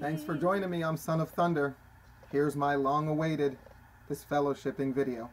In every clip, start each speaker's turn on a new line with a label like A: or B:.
A: Thanks for joining me, I'm Son of Thunder. Here's my long-awaited Disfellowshipping video.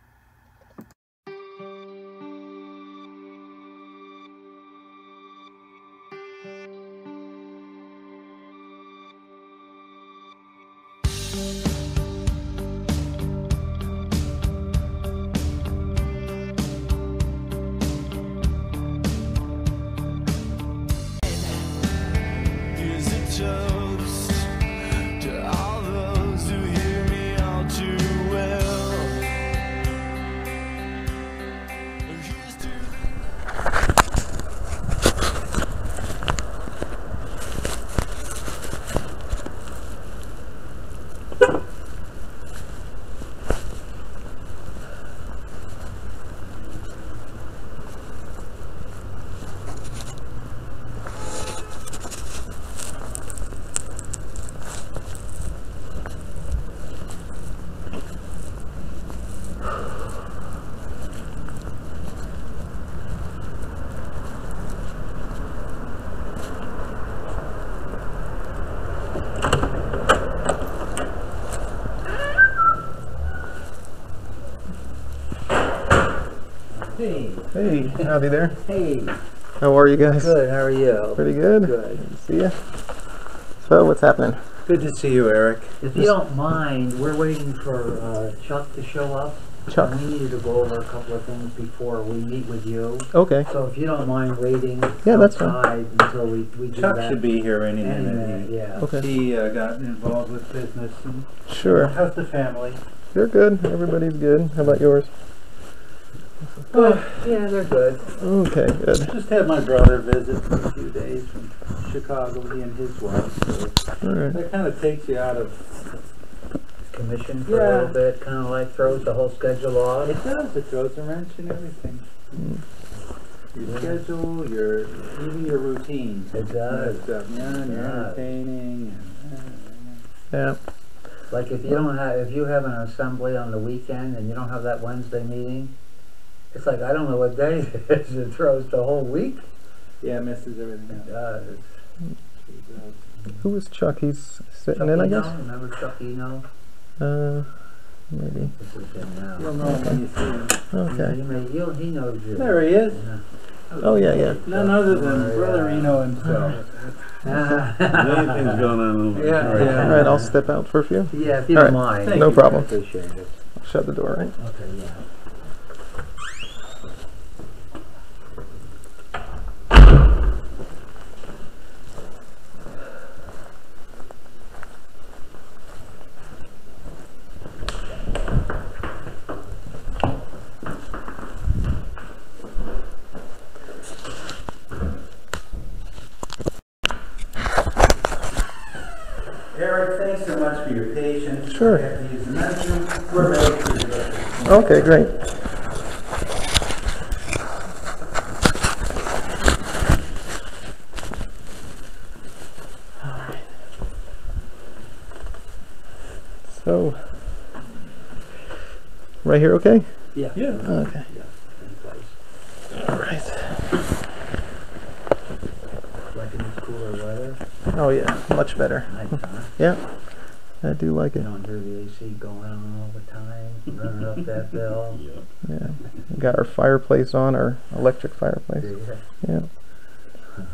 A: Hey, howdy there.
B: Hey.
A: How are you guys?
B: Good, how are you?
A: Pretty good.
B: Good.
A: Good to see you. So, what's happening?
C: Good to see you, Eric.
B: If you don't mind, we're waiting for Chuck to show up.
A: Chuck.
B: And we needed to go over a couple of things before we meet with you.
A: Okay.
B: So if you don't mind waiting
A: that's
B: outside until we do
C: Chuck
B: that.
C: should be here any
B: Any
C: minute.
B: minute, yeah.
A: Okay.
C: He got involved with business. And
A: Sure.
C: how's the family?
A: You're good. Everybody's good. How about yours?
B: Yeah, they're good.
A: Okay, good.
C: Just had my brother visit for a few days from Chicago, he and his wife. So
A: Alright.
C: that kind of takes you out of...
B: Commission for a little bit, kind of like throws the whole schedule off.
C: It does. It throws a wrench in everything. Your schedule, even your routine.
B: It does.
C: Stuff. Yeah, and you're entertaining.
A: Yeah.
B: Like if you have an assembly on the weekend and you don't have that Wednesday meeting, it's like I don't know what day it is. It throws the whole week.
C: Yeah, it messes everything up.
B: It does.
A: Who is Chuck? He's sitting
B: Chuck
A: in, I
B: Eno?
A: guess?
B: Remember Chuck Eno?
A: Maybe.
B: This is him now.
C: You'll know him when you see him.
A: Okay.
B: He knows you.
C: There he is.
B: Yeah.
A: Oh, yeah.
C: None other than Brother Eno himself.
D: Anything's going on over
B: Yeah.
A: Alright, I'll step out for a few.
B: Yeah, if you
A: All
B: don't
A: right.
B: mind.
A: No problem.
B: I appreciate it.
A: Shut the door, right?
B: Okay, yeah.
C: Eric, thanks so much for your patience.
A: Sure.
C: I have to use the medicine. We're ready for you.
A: Okay, great. So, right here, okay?
B: Yeah.
C: Yeah.
A: Okay. All right.
B: Liking this cooler weather.
A: Oh yeah, much better.
B: Nice, huh?
A: Yeah, I do like
B: You
A: it.
B: don't hear the AC going on all the time, running up that bill.
A: Yeah, we got our fireplace on, our electric fireplace.
B: Yeah.
A: Yeah.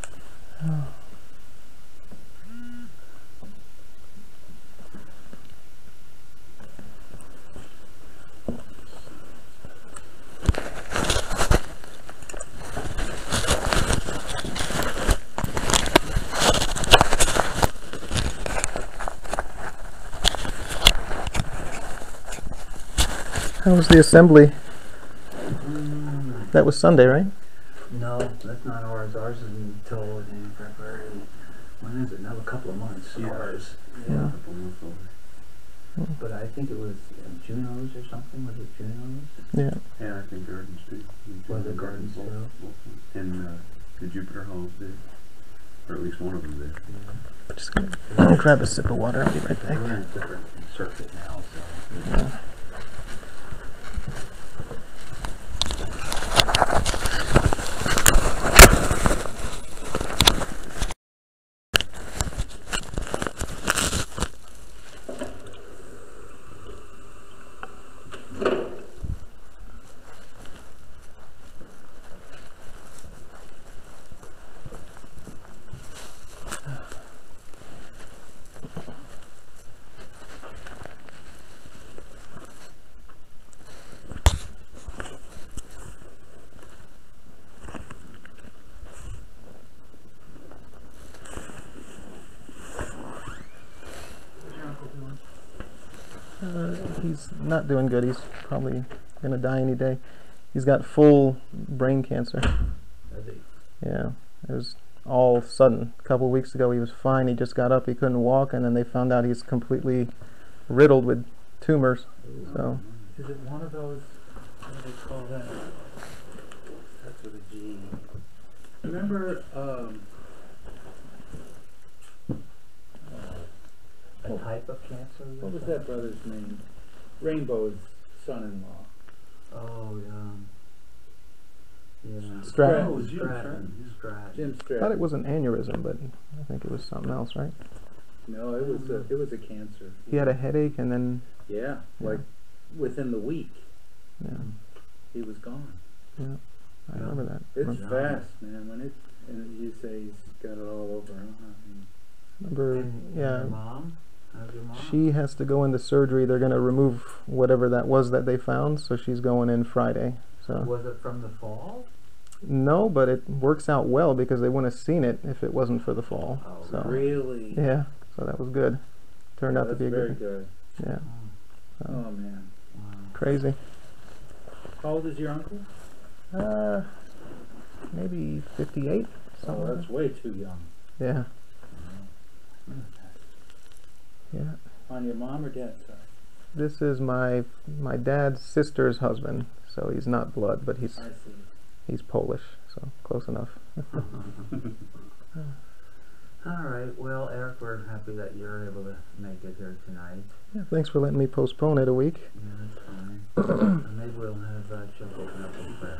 A: How was the assembly? That was Sunday, right?
B: No, that's not ours. Ours is until in February. When is it? Now a couple of months.
D: Yeah.
B: Ours.
A: Yeah.
B: But I think it was Juno's or something. Was it Juno's?
A: Yeah.
D: Yeah, I think Gardens too.
B: Was it Gardens too?
D: And the Jupiter Halls did. Or at least one of them did.
A: I'm just gonna grab a sip of water. I'll be right back.
B: We're in a different circuit now, so.
A: Yeah. He's not doing good. He's probably gonna die any day. He's got full brain cancer. Yeah, it was all sudden. A couple of weeks ago he was fine. He just got up. He couldn't walk, and then they found out he's completely riddled with tumors. So.
C: Is it one of those? What do they call that? Starts with a G. Remember?
B: A type of cancer?
C: What was that brother's name? Rainbow's son-in-law.
B: Oh, yeah.
A: Stratton.
D: Oh, Jim
B: Stratton.
C: Jim
A: I
C: Stratton.
A: thought it was an aneurysm, but I think it was something else, right?
C: No, it was a cancer.
A: He had a headache, and then
C: Yeah, like within the week,
A: yeah,
C: he was gone.
A: yeah, I remember that.
C: It's
B: Yeah.
C: fast, man. When and you say he's got it all over, huh?
A: Remember,
B: And
A: yeah.
B: your mom? How's your mom?
A: She has to go into surgery. They're going to remove whatever that was that they found, so she's going in Friday. So
B: Was it from the fall?
A: no, but it works out well because they wouldn't have seen it if it wasn't for the fall.
B: Oh,
A: So
C: Really?
A: yeah, so that was good. Turned out to
C: That's
A: be a
C: very
A: good.
C: good.
A: Yeah,
B: Oh,
A: so,
C: Oh man.
B: wow.
A: crazy.
C: How old is your uncle?
A: Maybe 58.
C: Oh,
A: Something like
C: that's way too young.
A: that. Yeah, yeah.
C: On your mom or dad's side?
A: This is my dad's sister's husband, so he's not blood, but
C: I see.
A: he's Polish, so close enough.
B: All right. Well, Eric, we're happy that you're able to make it here tonight.
A: Yeah, thanks for letting me postpone it a week.
B: Yeah, that's fine. And maybe we'll have Chuck open up in prayer.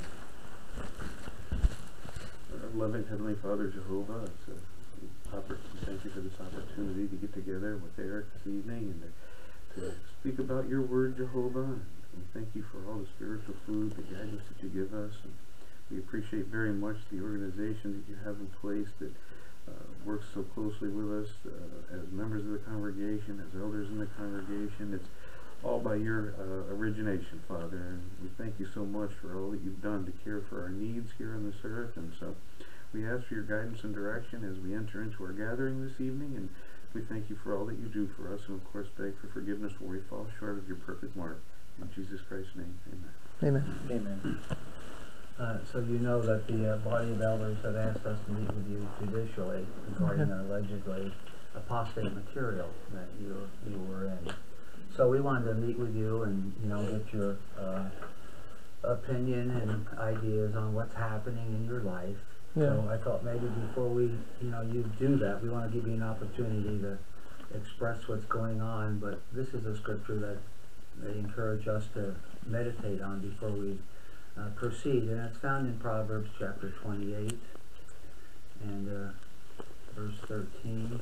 D: Our loving Heavenly Father, Jehovah, thank you for this opportunity to get together with Eric this evening and to speak about your word, Jehovah. And thank you for all the spiritual food, the guidance that you give us. And we appreciate very much the organization that you have in place that works so closely with us as members of the congregation, as elders in the congregation. It's all by your origination, Father, and we thank you so much for all that you've done to care for our needs here on this earth. And so we ask for your guidance and direction as we enter into our gathering this evening, and we thank you for all that you do for us, and of course beg for forgiveness where we fall short of your perfect mark. In Jesus Christ's name, amen.
A: Amen.
C: Amen.
B: So you know that the body of elders have asked us to meet with you judicially regarding allegedly apostate material that you were in. So we wanted to meet with you and get your opinion and ideas on what's happening in your life.
A: Yeah.
B: So I thought maybe before we you do that, we want to give you an opportunity to express what's going on. But this is a scripture that they encourage us to meditate on before we proceed, and it's found in Proverbs chapter 28 and verse 13.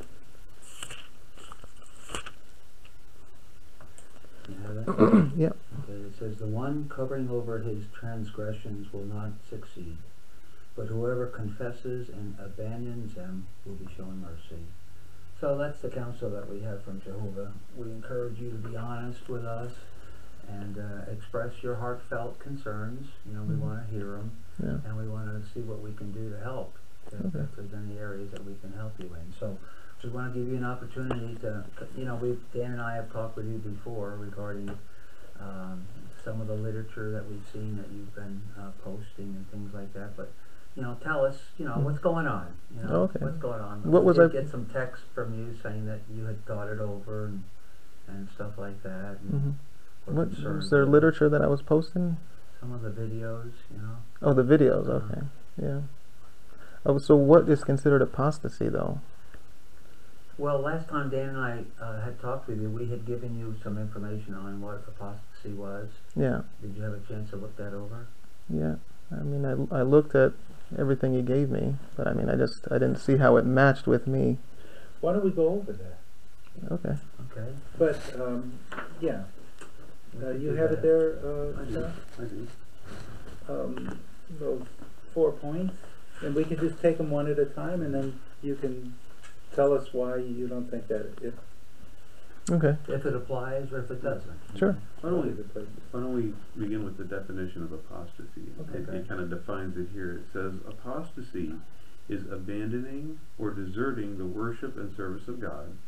B: You have it?
A: Yep.
B: Okay, it says, "The one covering over his transgressions will not succeed, but whoever confesses and abandons them will be shown mercy." So that's the counsel that we have from Jehovah. We encourage you to be honest with us and express your heartfelt concerns. We want to hear them,
A: Yeah.
B: and we want to see what we can do to help, if there's any areas that we can help you in. So we want to give you an opportunity to, Dan and I have talked with you before regarding some of the literature that we've seen that you've been posting and things like that. But tell us, what's going on.
A: Okay.
B: What's going on.
A: What
B: we
A: was
B: did
A: I-
B: get some text from you saying that you had thought it over and stuff like that. And
A: Mm-hmm.
B: were
A: What
B: concerned
A: was there
B: with
A: literature that I was posting?
B: some of the videos,
A: Oh, the videos. Okay. Yeah. Oh, so what is considered apostasy, though?
B: Well, last time Dan and I had talked with you, we had given you some information on what apostasy was.
A: Yeah.
B: Did you have a chance to look that over?
A: Yeah. I mean, I looked at everything you gave me, but I mean, I didn't see how it matched with me.
C: Why don't we go over that?
A: Okay.
B: Okay.
C: But yeah,
B: We could
C: you
B: do
C: have
B: that.
C: it there,
D: I do.
C: Scott? Those 4 points, and we can just take them one at a time, and then you can tell us why you don't think that it.
A: Okay.
B: If it applies or if it doesn't.
A: Sure.
D: Why don't we begin with the definition of apostasy?
C: Okay.
D: It kind of defines it here. It says apostasy is abandoning or deserting the worship and service of God,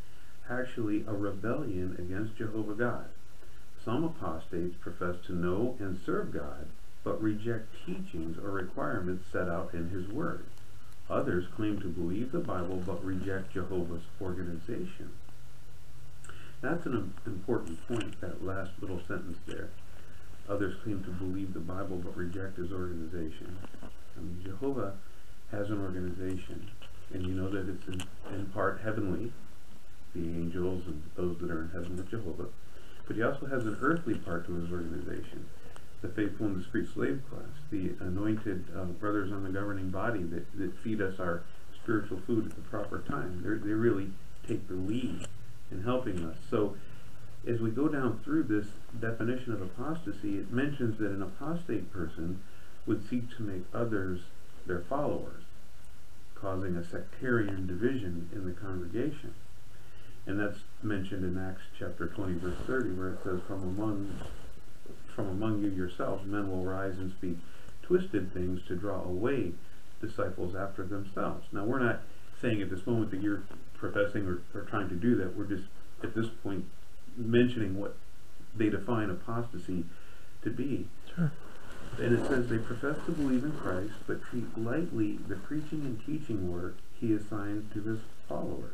D: actually a rebellion against Jehovah God. Some apostates profess to know and serve God, but reject teachings or requirements set out in His Word. Others claim to believe the Bible, but reject Jehovah's organization. That's an important point, that last little sentence there. Others claim to believe the Bible, but reject His organization. I mean, Jehovah has an organization, and you know that it's in part heavenly, the angels and those that are in heaven with Jehovah. But He also has an earthly part to His organization. The faithful and discreet slave class, the anointed brothers on the governing body that feed us our spiritual food at the proper time. They really take the lead in helping us. So as we go down through this definition of apostasy, it mentions that an apostate person would seek to make others their followers, causing a sectarian division in the congregation. And that's mentioned in Acts chapter 20 verse 30, where it says, From among you yourselves men will rise and speak twisted things to draw away disciples after themselves. Now, we're not saying at this moment that you're professing or trying to do that. We're just at this point mentioning what they define apostasy to be.
A: Sure.
D: And it says they profess to believe in Christ, but treat lightly the preaching and teaching work He assigned to His followers.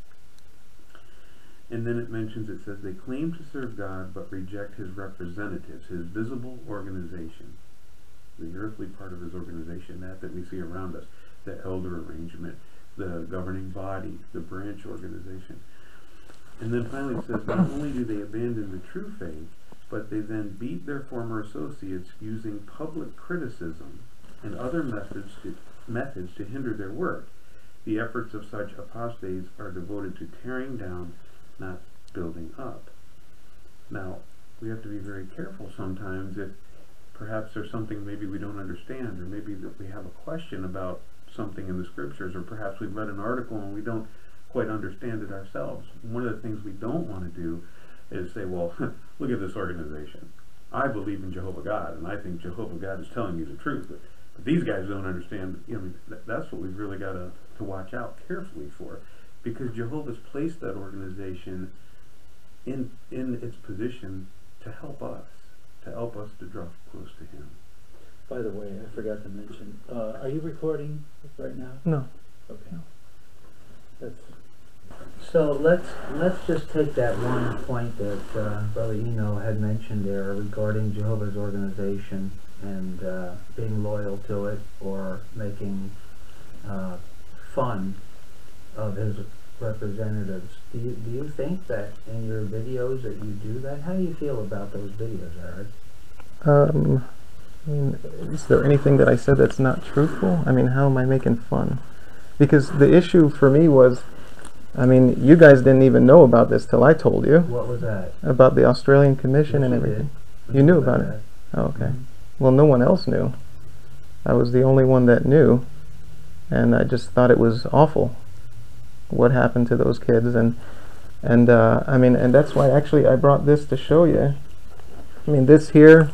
D: And then it mentions, it says, they claim to serve God, but reject His representatives, His visible organization, the earthly part of His organization, that we see around us, the elder arrangement, the governing body, the branch organization. And then finally it says, not only do they abandon the true faith, but they then beat their former associates using public criticism and other methods to hinder their work. The efforts of such apostates are devoted to tearing down, not building up. Now, we have to be very careful sometimes if perhaps there's something maybe we don't understand, or maybe that we have a question about something in the scriptures, or perhaps we've read an article and we don't quite understand it ourselves. One of the things we don't want to do is say, well, look at this organization. I believe in Jehovah God, and I think Jehovah God is telling me the truth, but these guys don't understand. That's what we've really got to watch out carefully for, because Jehovah's placed that organization in its position to help us to draw close to Him.
C: By the way, I forgot to mention, are you recording right now?
A: No.
C: Okay.
A: No.
C: That's
B: So let's just take that one point that Brother Eno had mentioned there regarding Jehovah's organization and being loyal to it, or making fun of his representatives. Do you think that in your videos that you do that? How do you feel about those videos, Eric?
A: I mean, is there anything that I said that's not truthful? I mean, how am I making fun? Because the issue for me was, I mean, you guys didn't even know about this till I told you.
B: What was that?
A: About the Australian Commission and
B: Yes,
A: everything.
B: did.
A: You knew about it? Oh, okay.
B: Mhm.
A: Well, no one else knew. I was the only one that knew, and I just thought it was awful what happened to those kids, and I mean, and that's why actually I brought this to show you. I mean, this here,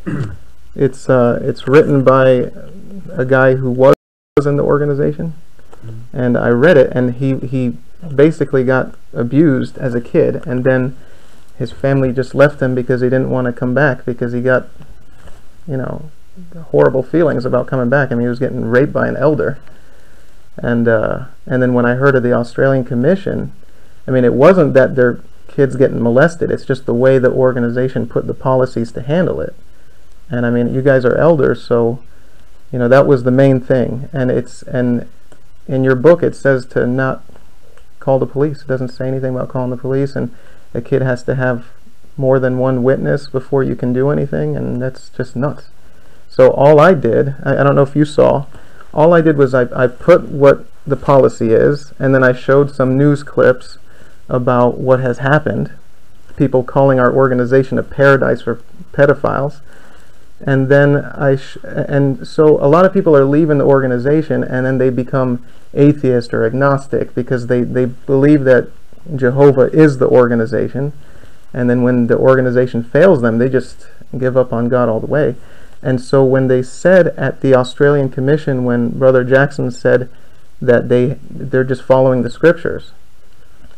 A: it's written by a guy who was in the organization, and I read it, and he basically got abused as a kid, and then his family just left him because he didn't want to come back, because he got, you know, horrible feelings about coming back. I mean, he was getting raped by an elder, and then when I heard of the Australian Commission, I mean, it wasn't that their kids getting molested, it's just the way the organization put the policies to handle it. And I mean, you guys are elders, so you know that was the main thing. And in your book it says to not call the police. It doesn't say anything about calling the police, and a kid has to have more than one witness before you can do anything, and that's just nuts. So all I did, I don't know if you saw, all I did was I put what the policy is, and then I showed some news clips about what has happened, people calling our organization a paradise for pedophiles. And then and so a lot of people are leaving the organization, and then they become atheist or agnostic because they believe that Jehovah is the organization, and then when the organization fails them, they just give up on God all the way. And so when they said at the Australian Commission, when Brother Jackson said that they're just following the scriptures,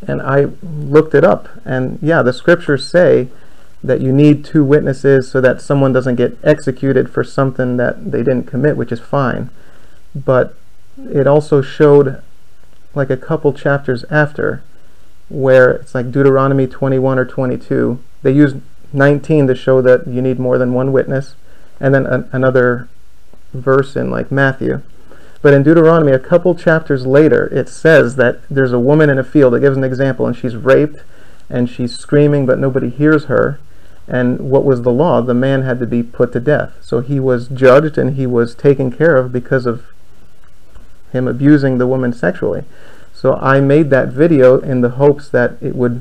A: And I looked it up, and yeah, the scriptures say that you need 2 witnesses so that someone doesn't get executed for something that they didn't commit, which is fine. But it also showed, like a couple chapters after, where it's like Deuteronomy 21 or 22. They use 19 to show that you need more than 1 witness, and then another verse in like Matthew. But in Deuteronomy, a couple chapters later, it says that there's a woman in a field. It gives an example, and she's raped, and she's screaming, but nobody hears her. And what was the law? The man had to be put to death. So he was judged, and he was taken care of because of him abusing the woman sexually. So I made that video in the hopes that it would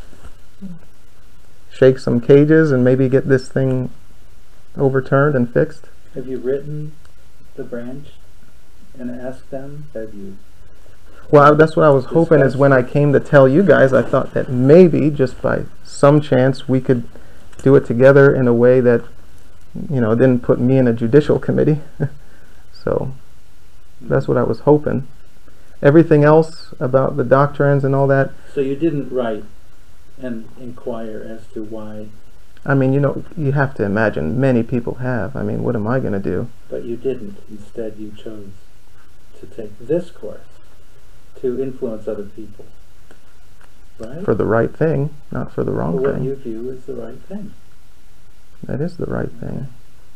A: shake some cages and maybe get this thing overturned and fixed.
C: Have you written the branch and asked them? Have you?
A: Well, that's what I was hoping, is when I came to tell you guys, I thought that maybe just by some chance we could do it together in a way that, you know, didn't put me in a judicial committee. So that's what I was hoping. Everything else about the doctrines and all that.
C: So you didn't write and inquire as to why?
A: I mean, you know, you have to imagine many people have. I mean, what am I going to do?
C: But you didn't. Instead, you chose to take this course to influence other people, right?
A: For the right thing, not for the wrong
C: what
A: thing.
C: you view as the right thing.
A: That is the right thing.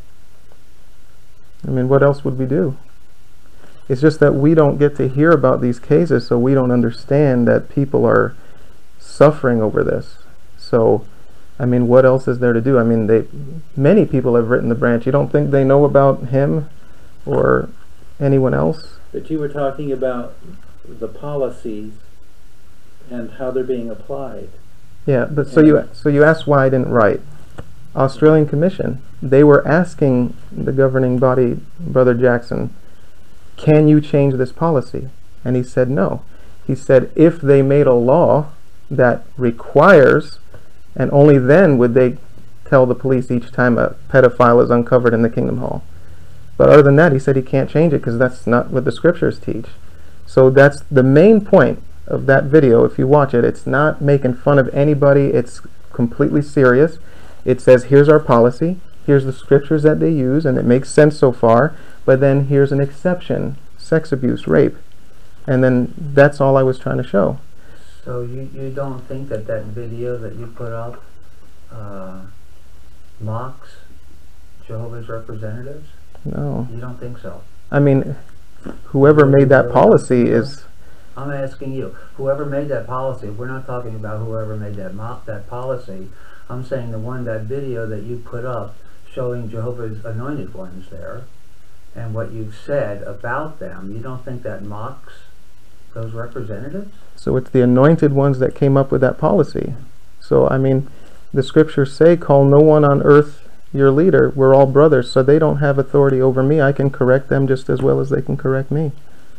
A: I mean, what else would we do? It's just that we don't get to hear about these cases, so we don't understand that people are suffering over this. So, I mean, what else is there to do? I mean, many people have written the branch. You don't think they know about him or anyone else?
C: But you were talking about the policies and how they're being applied.
A: Yeah, but so you asked why I didn't write. Australian Commission, they were asking the governing body, Brother Jackson, can you change this policy? And he said no. He said if they made a law that requires, and only then would they tell the police each time a pedophile is uncovered in the Kingdom Hall. But other than that, he said he can't change it because that's not what the scriptures teach. So that's the main point of that video. If you watch it, it's not making fun of anybody. It's completely serious. It says, here's our policy, here's the scriptures that they use, and it makes sense so far, but then here's an exception, sex abuse, rape. And then that's all I was trying to show.
B: So you don't think that that video that you put up mocks Jehovah's representatives?
A: No.
B: You don't think so?
A: I mean, whoever made that policy is...
B: I'm asking you, whoever made that policy, we're not talking about whoever made that policy. I'm saying that video that you put up showing Jehovah's anointed ones there, and what you've said about them, you don't think that mocks those representatives?
A: So it's the anointed ones that came up with that policy. So, I mean, the scriptures say, call no one on earth your leader. We're all brothers, so they don't have authority over me. I can correct them just as well as they can correct me.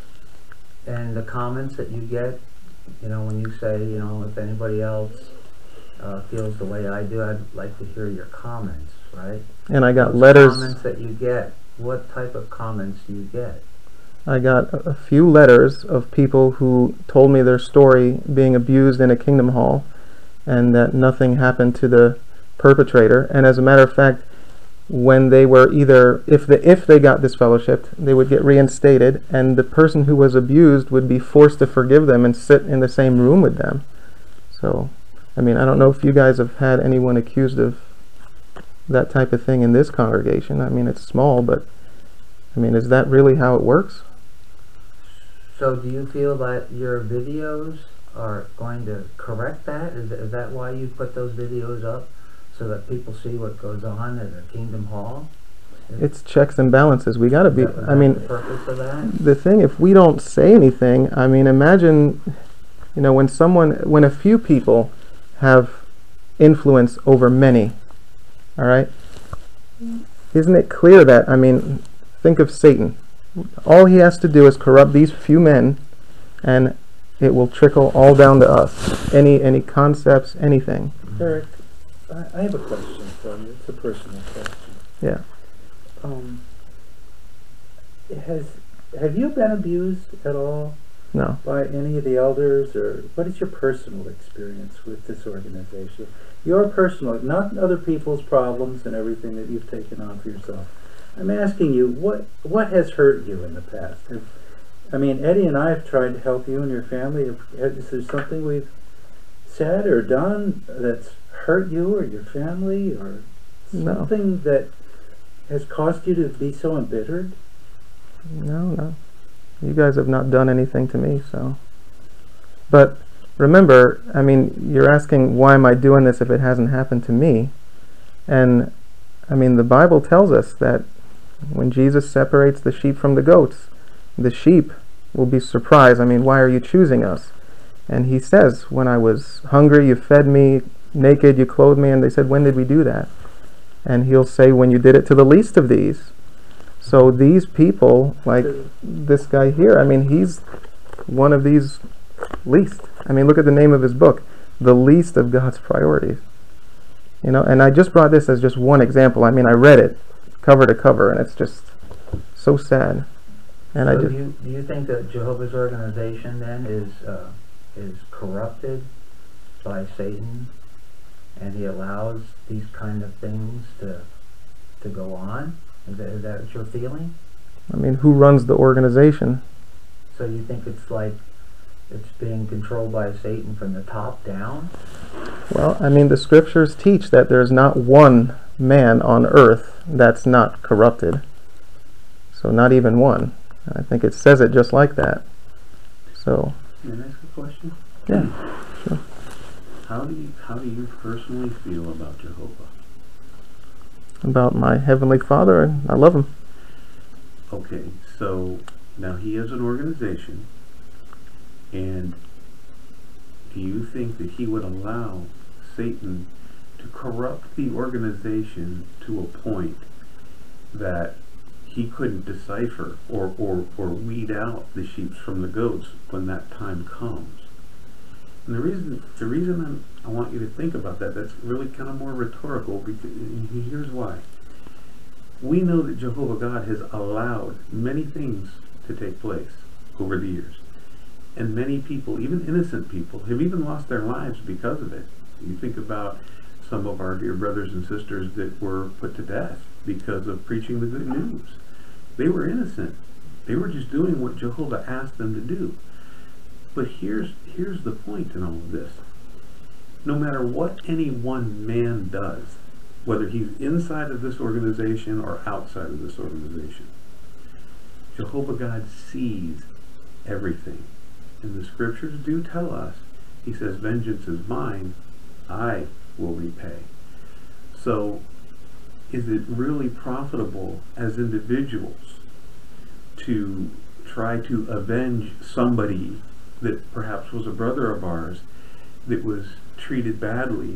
B: And the comments that you get, you know, when you say, you know, if anybody else feels the way I do, I'd like to hear your comments, right?
A: And I got
B: Those
A: letters.
B: Comments that you get, what type of comments do you get?
A: I got a few letters of people who told me their story being abused in a Kingdom Hall and that nothing happened to the perpetrator. And as a matter of fact, when they were either, if they got disfellowshipped, they would get reinstated, and the person who was abused would be forced to forgive them and sit in the same room with them. So, I mean, I don't know if you guys have had anyone accused of that type of thing in this congregation. I mean, it's small, but I mean, is that really how it works?
B: So do you feel that your videos are going to correct that? Is that why you put those videos up? So that people see what goes on at a Kingdom Hall?
A: It's checks and balances. We got to be, I mean,
B: the purpose of that?
A: the thing, if we don't say anything, I mean, imagine, you know, when a few people have influence over many, all right? Isn't it clear that, I mean, think of Satan. All he has to do is corrupt these few men, and it will trickle all down to us. Any concepts, anything.
C: Eric, I have a question for you. It's a personal question.
A: Yeah.
C: Have you been abused at all
A: No.
C: by any of the elders, or what is your personal experience with this organization? Your personal, not other people's problems and everything that you've taken on for yourself. I'm asking you, what has hurt you in the past? I mean, Eddie and I have tried to help you and your family. Is there something we've said or done that's hurt you or your family, or something that has caused you to be so embittered?
A: No. You guys have not done anything to me, so. But remember, I mean, you're asking why am I doing this if it hasn't happened to me? And I mean, the Bible tells us that when Jesus separates the sheep from the goats, the sheep will be surprised. I mean, why are you choosing us? And he says, when I was hungry, you fed me, naked, you clothed me. And they said, when did we do that? And he'll say, when you did it to the least of these. So these people, like this guy here, I mean, he's one of these least. I mean, look at the name of his book, The Least of God's Priorities. You know, and I just brought this as just one example. I mean, I read it cover to cover, and it's just so sad. And
B: so
A: I just
B: do you think that Jehovah's organization then is corrupted by Satan, and he allows these kind of things to go on? Is that what you're feeling?
A: I mean, who runs the organization?
B: So you think it's like it's being controlled by Satan from the top down?
A: Well, I mean, the scriptures teach that there's not one man on earth that's not corrupted. So not even one. I think it says it just like that. So.
D: Can I ask a question?
A: Yeah, sure.
D: How do you personally feel about Jehovah?
A: About my Heavenly Father, and I love him.
D: Okay, so now he has an organization, and do you think that he would allow Satan to corrupt the organization to a point that he couldn't decipher or weed out the sheep from the goats when that time comes? And the reason I want you to think about that's really kind of more rhetorical, because here's why. We know that Jehovah God has allowed many things to take place over the years. And many people, even innocent people, have even lost their lives because of it. You think about some of our dear brothers and sisters that were put to death because of preaching the good news. They were innocent. They were just doing what Jehovah asked them to do. But here's the point in all of this. No matter what any one man does, whether he's inside of this organization or outside of this organization, Jehovah God sees everything. And the scriptures do tell us, he says, vengeance is mine, I will repay. So is it really profitable as individuals to try to avenge somebody that perhaps was a brother of ours that was treated badly?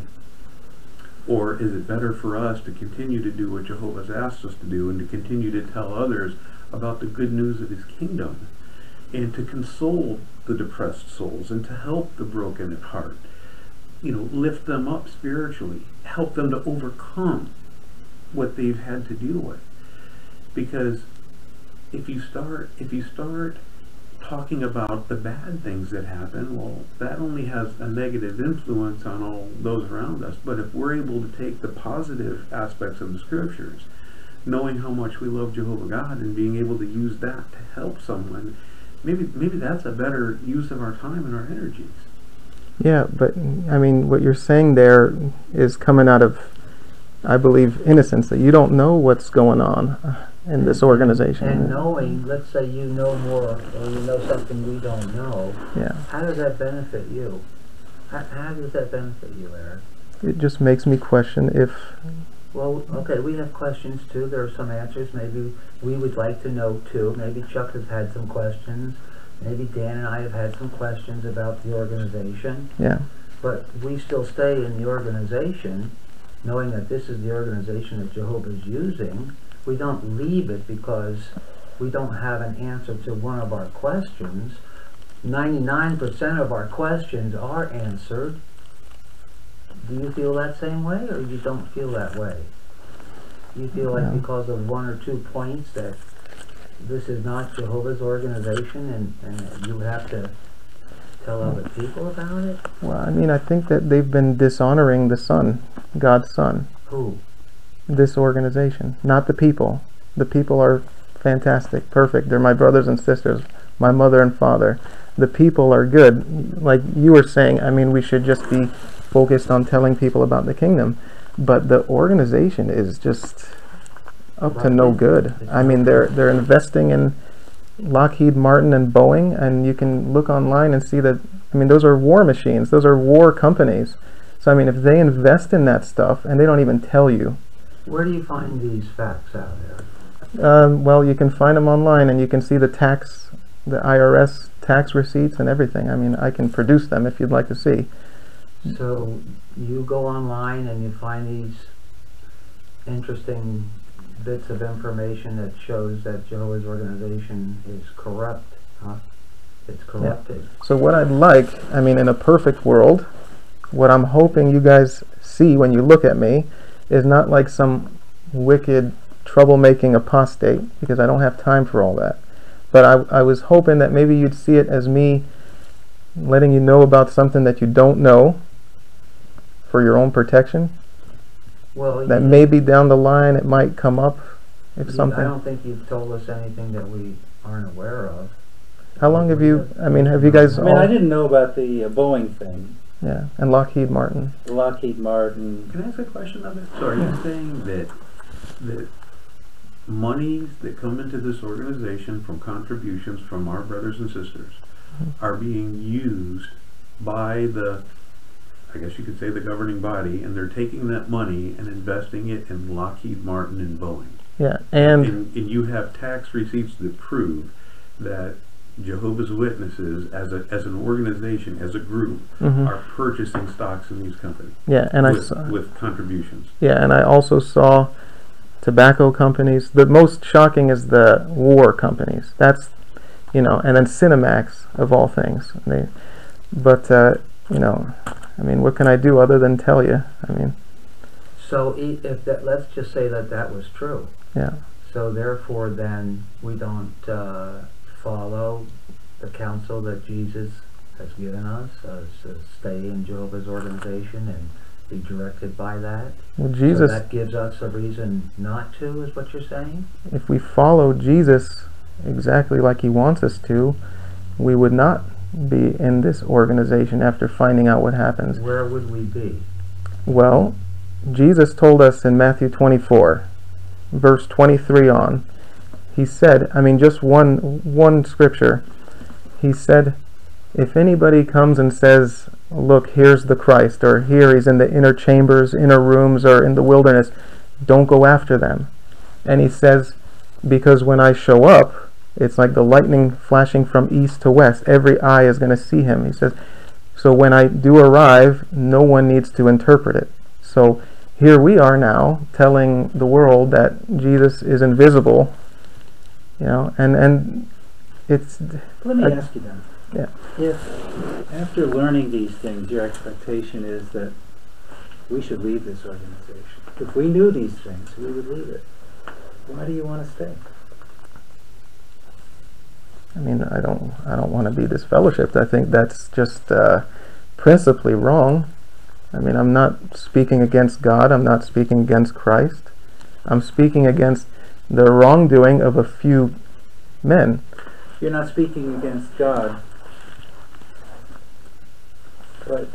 D: Or is it better for us to continue to do what Jehovah's asked us to do, and to continue to tell others about the good news of his kingdom, and to console the depressed souls, and to help the broken at heart, lift them up spiritually, help them to overcome what they've had to deal with? Because if you start talking about the bad things that happen, well, that only has a negative influence on all those around us. But if we're able to take the positive aspects of the scriptures, knowing how much we love Jehovah God and being able to use that to help someone, maybe that's a better use of our time and our energies.
A: Yeah, but I mean, what you're saying there is coming out of, I believe, innocence, that you don't know what's going on in this organization.
B: And knowing, let's say you know more, or you know something we don't know,
A: yeah.
B: How does that benefit you? How does that benefit you, Eric?
A: It just makes me question if...
B: Well, okay, we have questions too. There are some answers maybe we would like to know too. Maybe Chuck has had some questions. Maybe Dan and I have had some questions about the organization.
A: Yeah.
B: But we still stay in the organization, knowing that this is the organization that Jehovah is using. We don't leave it because we don't have an answer to one of our questions. 99% of our questions are answered. Do you feel that same way, or you don't feel that way? You feel like because of one or two points that this is not Jehovah's organization, and you have to tell other people about it?
A: Well, I mean, I think that they've been dishonoring the Son, God's Son.
B: Who?
A: This organization, not the people. The people are fantastic, perfect. They're my brothers and sisters, my mother and father. The people are good. Like you were saying, I mean, we should just be focused on telling people about the kingdom. But the organization is just up to no good. I mean, they're investing in Lockheed Martin and Boeing, and you can look online and see that, I mean, those are war machines. Those are war companies. So, I mean, if they invest in that stuff and they don't even tell you.
B: Where do you find these facts out there?
A: Well, you can find them online, and you can see the IRS tax receipts and everything. I mean, I can produce them if you'd like to see.
B: So you go online and you find these interesting bits of information that shows that Jehovah's organization is corrupt, huh? It's corrupted.
A: Yeah. So what I'd like, I mean, in a perfect world, what I'm hoping you guys see when you look at me is not like some wicked, troublemaking apostate, because I don't have time for all that. But I was hoping that maybe you'd see it as me letting you know about something that you don't know for your own protection.
B: Well,
A: that maybe down the line it might come up if something.
B: I don't think you've told us anything that we aren't aware of.
A: How long have you, I mean, have you guys
C: I mean, I didn't know about the Boeing thing.
A: Yeah, and Lockheed Martin.
C: Lockheed Martin.
D: Can I ask a question of it? So are you saying that monies that come into this organization from contributions from our brothers and sisters are being used by the, I guess you could say, the governing body, and they're taking that money and investing it in Lockheed Martin and Boeing?
A: Yeah,
D: and you have tax receipts that prove that Jehovah's Witnesses, as an organization, as a group, are purchasing stocks in these companies.
A: Yeah, and
D: with contributions.
A: Yeah, and I also saw tobacco companies. The most shocking is the war companies. That's, you know, and then Cinemax of all things. You know, I mean, what can I do other than tell you? I mean.
B: So if that, let's just say that that was true.
A: Yeah.
B: So therefore, then we don't follow the counsel that Jesus has given us to stay in Jehovah's organization and be directed by that.
A: Well, Jesus.
B: So that gives us a reason not to, is what you're saying?
A: If we follow Jesus exactly like he wants us to, we would not be in this organization after finding out what happens.
B: Where would we be?
A: Well, Jesus told us in Matthew 24, verse 23 on, he said, I mean, just one scripture, he said, if anybody comes and says, look, here's the Christ, or here he's in the inner chambers, inner rooms, or in the wilderness, don't go after them. And he says, because when I show up, it's like the lightning flashing from east to west. Every eye is going to see him. He says, so when I do arrive, no one needs to interpret it. So here we are now telling the world that Jesus is invisible, you know, and it's...
C: Let me ask you then.
A: Yeah.
C: If after learning these things, your expectation is that we should leave this organization. If we knew these things, we would leave it. Why do you want to stay?
A: I mean, I don't want to be disfellowshipped. I think that's just principally wrong. I mean, I'm not speaking against God. I'm not speaking against Christ. I'm speaking against the wrongdoing of a few men.
C: You're not speaking against God, but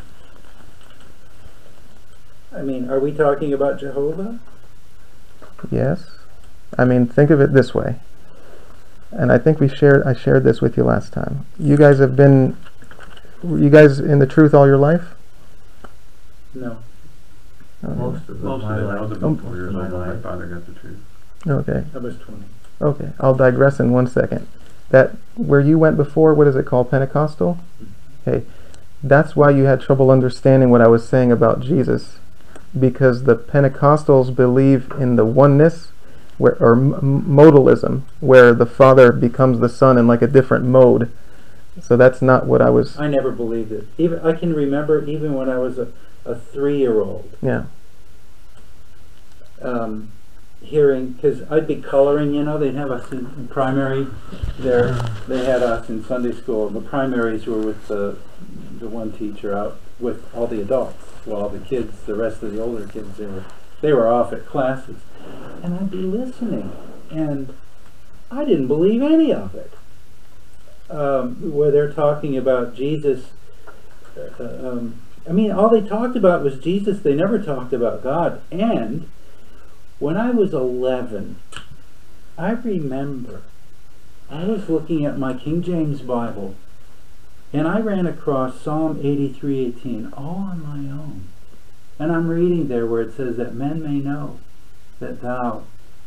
C: I mean, are we talking about Jehovah?
A: Yes. I mean, think of it this way. And I think I shared this with you last time. You guys have been, were you guys in the truth all your life?
C: No.
B: Most of
D: I was about 4 years old when my father got the truth.
A: Okay.
C: I was 20.
A: Okay. I'll digress in 1 second. That, where you went before, what is it called? Pentecostal? Okay. That's why you had trouble understanding what I was saying about Jesus. Because the Pentecostals believe in the oneness, or modalism, where the Father becomes the Son in like a different mode. So that's not what I was...
C: I never believed it. Even I can remember even when I was a 3-year-old.
A: Yeah.
C: hearing, because I'd be coloring, you know, they'd have us in primary there. They had us in Sunday school. The primaries were with the one teacher out with all the adults, while the kids, the rest of the older kids, they were off at classes. And I'd be listening, and I didn't believe any of it. Where they're talking about Jesus, I mean, all they talked about was Jesus. They never talked about God. And when I was 11, I remember I was looking at my King James Bible, and I ran across Psalm 83:18 all on my own. And I'm reading there where it says that men may know that thou,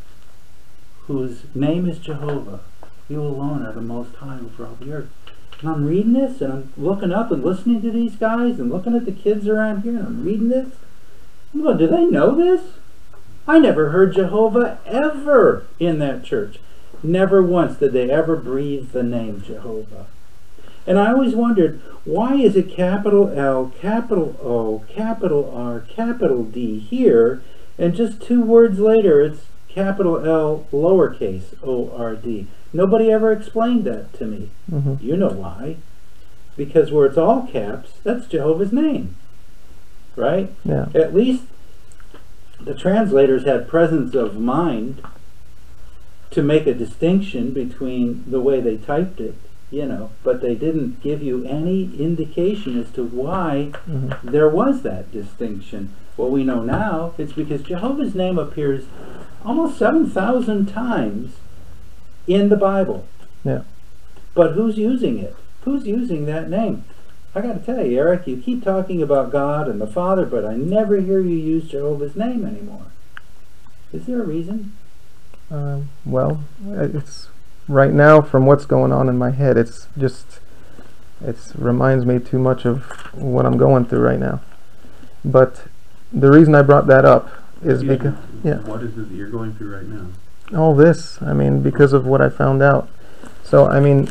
C: whose name is Jehovah, you alone are the most high over all the earth. And I'm reading this, and I'm looking up and listening to these guys, and looking at the kids around here, and I'm reading this. I'm going, do they know this? I never heard Jehovah ever in that church. Never once did they ever breathe the name Jehovah. And I always wondered, why is it capital L, capital O, capital R, capital D here, and just 2 words later it's capital L, lowercase O-R-D. Nobody ever explained that to me.
A: Mm-hmm.
C: You know why. Because where it's all caps, that's Jehovah's name. Right?
A: Yeah.
C: At least the translators had presence of mind to make a distinction between the way they typed it, you know, but they didn't give you any indication as to why there was that distinction. What we know now, it's because Jehovah's name appears almost 7,000 times in the Bible.
A: Yeah.
C: But who's using it? Who's using that name? I got to tell you, Eric, you keep talking about God and the Father, but I never hear you use Jehovah's name anymore. Is there a reason?
A: Well, it's right now, from what's going on in my head, it reminds me too much of what I'm going through right now. But the reason I brought that up is because, yeah.
D: What is it that you're going through right now?
A: All this, I mean, because of what I found out. So, I mean,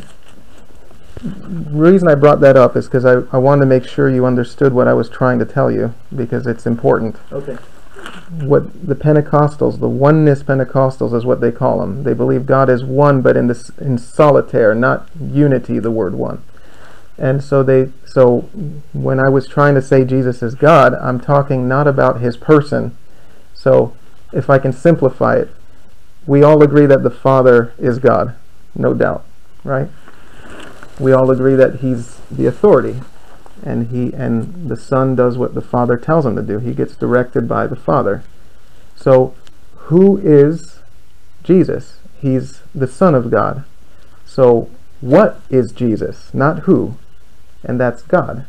A: the reason I brought that up is because I wanted to make sure you understood what I was trying to tell you, because it's important.
C: Okay.
A: What the Pentecostals, the oneness Pentecostals is what they call them. They believe God is one, but in solitaire, not unity, the word one. And so when I was trying to say Jesus is God, I'm talking not about his person. So if I can simplify it, we all agree that the Father is God, no doubt, right? We all agree that he's the authority, and the Son does what the Father tells him to do. He gets directed by the Father. So who is Jesus? He's the Son of God. So what is Jesus? Not who. And that's God.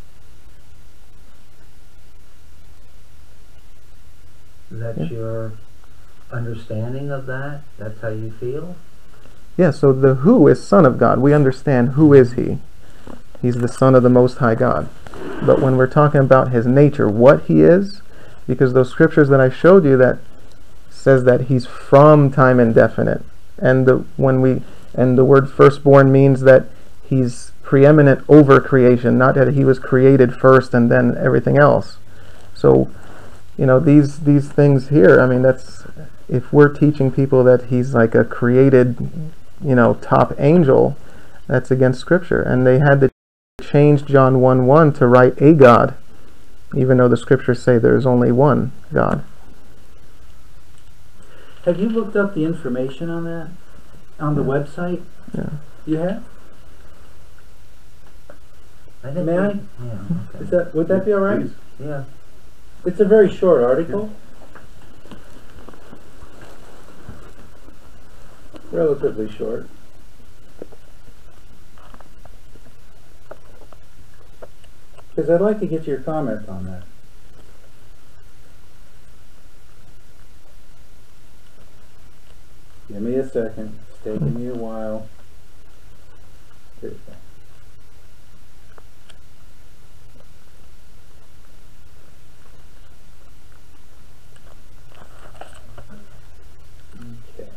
B: That's your understanding of that? That's how you feel?
A: Yeah, so the who is Son of God. We understand who is he. He's the Son of the Most High God. But when we're talking about his nature, what he is, because those scriptures that I showed you that says that he's from time indefinite, and the word firstborn means that he's preeminent over creation, not that he was created first and then everything else. So, you know, these things here, I mean, that's, if we're teaching people that he's like a created, you know, top angel, that's against scripture. And they had to change John 1:1 to write a God, even though the scriptures say there's only one God.
C: Have you looked up the information on that? On the website?
A: Yeah.
C: You have?
B: I think
C: May I?
B: Yeah. Okay.
C: Would that be all right?
D: Please.
B: Yeah.
C: It's a very short article. Relatively short. Because I'd like to get your comment on that. Give me a second. It's taking me a while. There you go. Okay.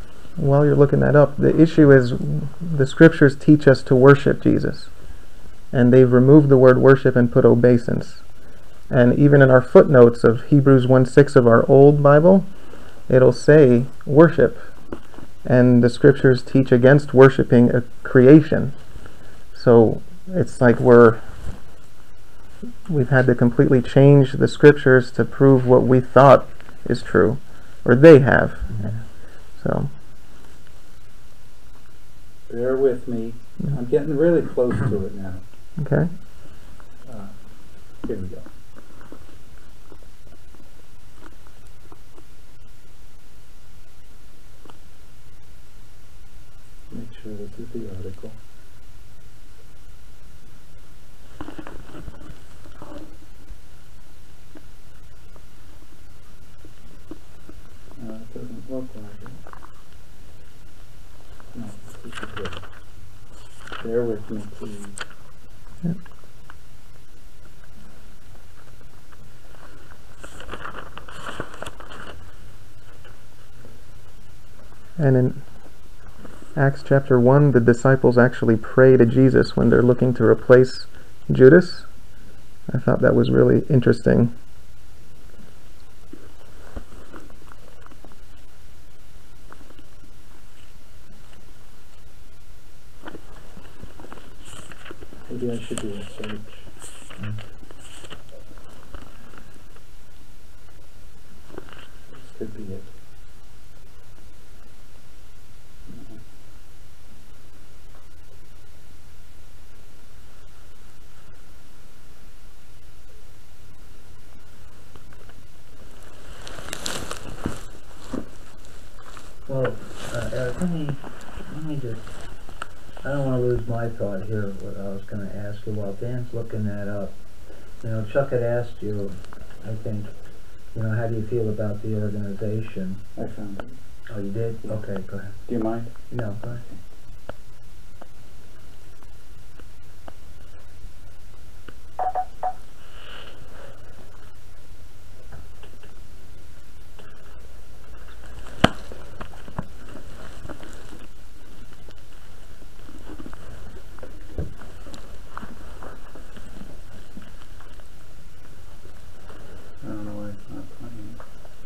A: While you're looking that up, the issue is the scriptures teach us to worship Jesus. and they've removed the word worship and put obeisance. And even in our footnotes of Hebrews 1:6 of our old Bible, it'll say worship. And the scriptures teach against worshiping a creation. So it's like we've had to completely change the scriptures to prove what we thought is true, or they have. So
C: bear with me. I'm getting really close to it now.
A: okay.
C: Here we go. Make sure this is the article. No, it doesn't look like it. No, this is good. Bear with me, please.
A: Yep. And in Acts chapter 1, the disciples actually pray to Jesus when they're looking to replace Judas. I thought that was really interesting.
C: Maybe I should do a search. This could be it.
B: Well, Eric, let me just, I don't want to lose my thought here, what I was going to ask you while Dan's looking that up. You know, Chuck had asked you, I think, you know, how do you feel about the organization?
C: I found it.
B: Oh, you did?
C: Yeah.
B: Okay, go ahead.
C: Do you mind?
B: No, go ahead.
C: I don't know why it's not playing.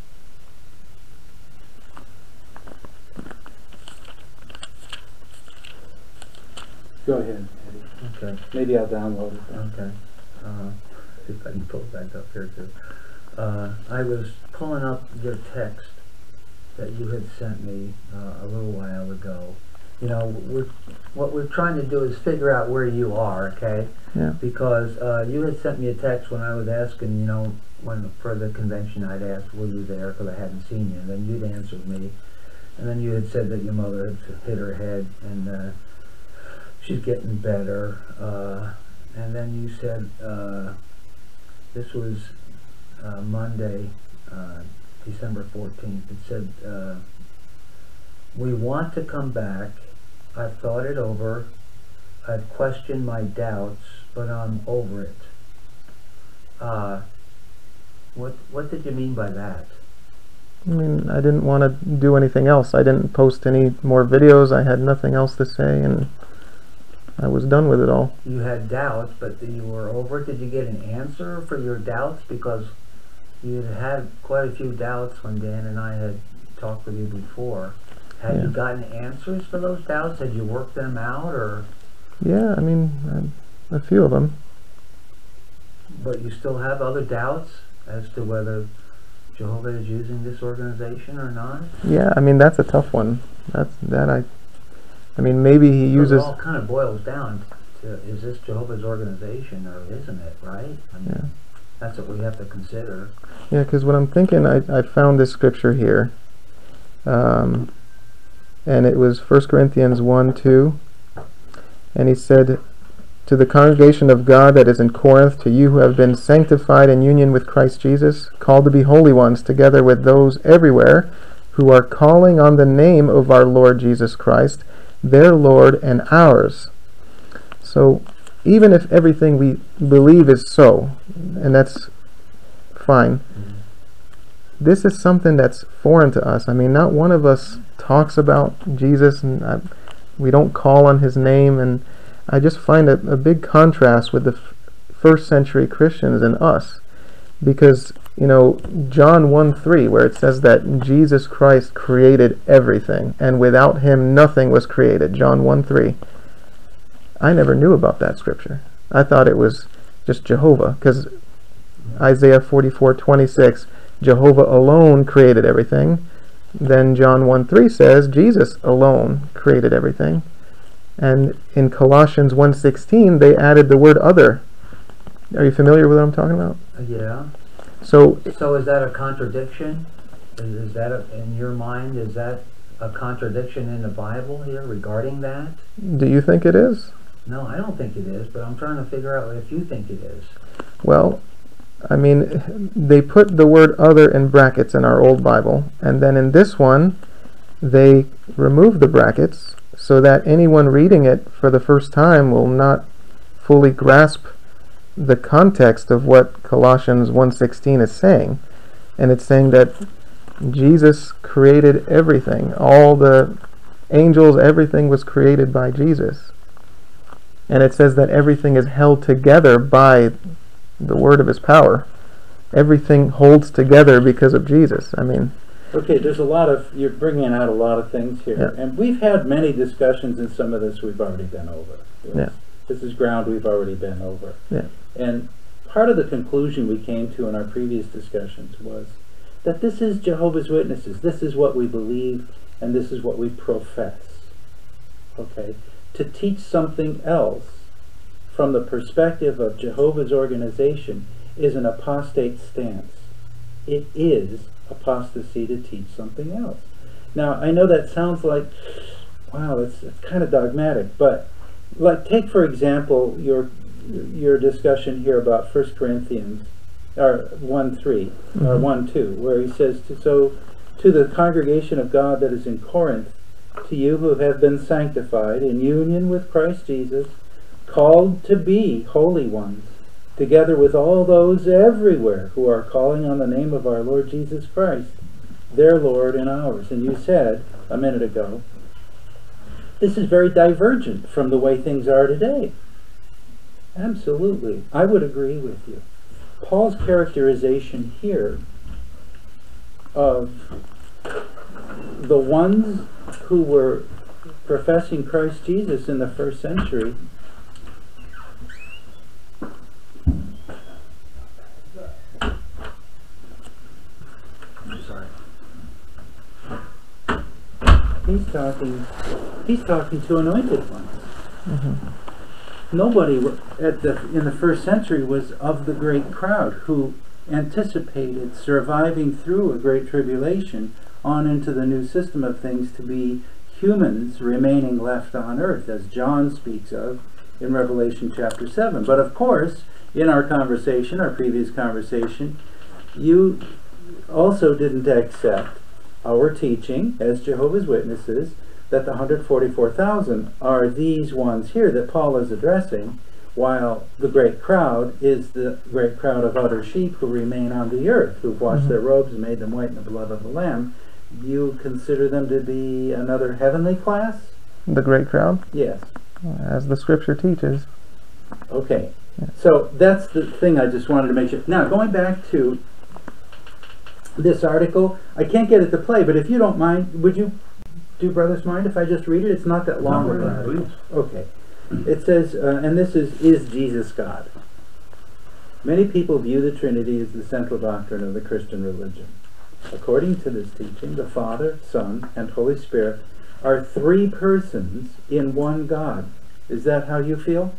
C: Go ahead, Eddie.
B: Okay.
C: Maybe I'll download it then.
B: Okay. See if I can pull it back up here too. I was pulling up your text that you had sent me a little while ago. You know, what we're trying to do is figure out where you are, okay?
A: Yeah.
B: Because you had sent me a text when I was asking, you know, when for the convention I'd asked, were you there, because I hadn't seen you, and then you'd answered me, and then you had said that your mother had hit her head, and she's getting better, and then you said, this was Monday, December 14th, it said, we want to come back, I've thought it over, I've questioned my doubts, but I'm over it. What did you mean by that?
A: I mean, I didn't want to do anything else. I didn't post any more videos. I had nothing else to say, and I was done with it all.
B: You had doubts, but you were over it. Did you get an answer for your doubts? Because you had quite a few doubts when Dan and I had talked with you before. Had you gotten answers for those doubts? Had you worked them out, or?
A: Yeah, I mean, a few of them.
B: But you still have other doubts as to whether Jehovah is using this organization or not?
A: Yeah, I mean, that's a tough one. I mean, maybe he uses...
B: It all kind of boils down to, is this Jehovah's organization or isn't it, right? I mean,
A: Yeah.
B: That's what we have to consider.
A: Yeah, because what I'm thinking, I found this scripture here. And it was 1 Corinthians 1:2. And he said, to the congregation of God that is in Corinth, to you who have been sanctified in union with Christ Jesus, called to be holy ones, together with those everywhere who are calling on the name of our Lord Jesus Christ, their Lord and ours. So, even if everything we believe is so, and that's fine, this is something that's foreign to us. I mean, not one of us talks about Jesus, and we don't call on his name, and I just find a big contrast with the first century Christians and us, because John 1:3, where it says that Jesus Christ created everything, and without him nothing was created. John 1:3. I never knew about that scripture. I thought it was just Jehovah, because Isaiah 44:26, Jehovah alone created everything. Then John 1:3 says Jesus alone created everything. And in Colossians 1:16, they added the word other. Are you familiar with what I'm talking about?
B: Yeah.
A: So
B: is that a contradiction? Is that, in your mind, is that a contradiction in the Bible here regarding that?
A: do you think it is?
B: No, I don't think it is, but I'm trying to figure out if you think it is.
A: Well, I mean, they put the word other in brackets in our old Bible, and then in this one, they remove the brackets so that anyone reading it for the first time will not fully grasp the context of what Colossians 1:16 is saying. And it's saying that Jesus created everything. All the angels, everything was created by Jesus. And it says that everything is held together by the word of his power. Everything holds together because of Jesus. I mean,
C: Okay, there's a lot of, you're bringing out a lot of things here.
A: Yeah.
C: And we've had many discussions, and some of this we've already been over.
A: Yeah.
C: This is ground we've already been over.
A: Yeah.
C: And part of the conclusion we came to in our previous discussions was that this is Jehovah's Witnesses. This is what we believe, and this is what we profess. Okay? To teach something else from the perspective of Jehovah's organization is an apostate stance. It is apostasy to teach something else. Now, I know that sounds like, wow, it's kind of dogmatic, but like, take for example your discussion here about 1 Corinthians or 1:3 or 1:2, where he says, so to the congregation of God that is in Corinth, to you who have been sanctified in union with Christ Jesus, called to be holy ones, together with all those everywhere who are calling on the name of our Lord Jesus Christ, their Lord and ours. And you said a minute ago, this is very divergent from the way things are today. Absolutely. I would agree with you. Paul's characterization here of the ones who were professing Christ Jesus in the first century he's talking to anointed ones. Nobody in the first century was of the great crowd who anticipated surviving through a great tribulation on into the new system of things to be humans remaining left on earth, as John speaks of in Revelation chapter 7. But of course, in our conversation, our previous conversation, you also didn't accept our teaching as Jehovah's Witnesses that the 144,000 are these ones here that Paul is addressing, while the great crowd is the great crowd of other sheep who remain on the earth, who've washed their robes and made them white in the blood of the Lamb. You consider them to be another heavenly class?
A: the great crowd,
C: Yes.
A: as the scripture teaches.
C: Okay. So that's the thing I just wanted to make sure. Now, going back to this article, I can't get it to play, but if you don't mind, would you, do brothers mind if I just read it? It's not that long.
D: No, please.
C: Okay. It says, and this is Jesus God? Many people view the Trinity as the central doctrine of the Christian religion. According to this teaching, the Father, Son, and Holy Spirit are three persons in one God. Is that how you feel?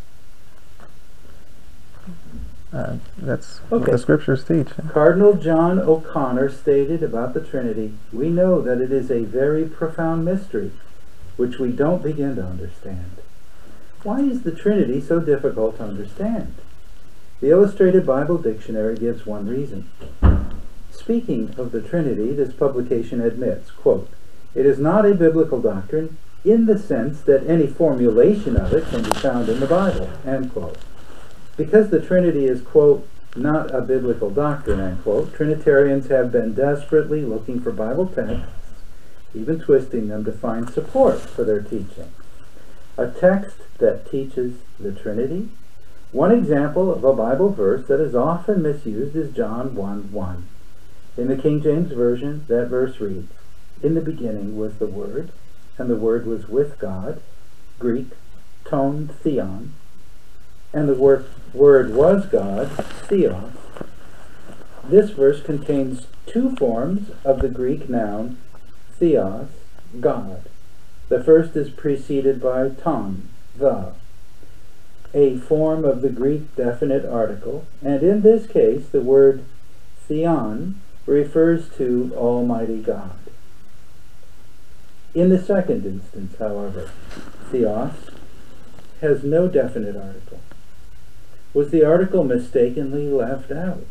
A: That's
C: Okay.
A: what the scriptures teach.
C: Cardinal John O'Connor stated about the Trinity, we know that it is a very profound mystery, which we don't begin to understand. Why is the Trinity so difficult to understand? The Illustrated Bible Dictionary gives one reason. Speaking of the Trinity, this publication admits, quote, it is not a biblical doctrine in the sense that any formulation of it can be found in the Bible, end quote. Because the Trinity is, quote, not a biblical doctrine, end quote, Trinitarians have been desperately looking for Bible texts, even twisting them to find support for their teaching. a text that teaches the Trinity. One example of a Bible verse that is often misused is John 1:1. In the King James Version, that verse reads, "In the beginning was the Word, and the Word was with God," Greek, ton theon, "and the Word was God," theos. This verse contains two forms of the Greek noun theos, God. The first is preceded by ton, the, a form of the Greek definite article, and in this case the word theon refers to Almighty God. In the second instance, however, theos has no definite article. Was the article mistakenly left out?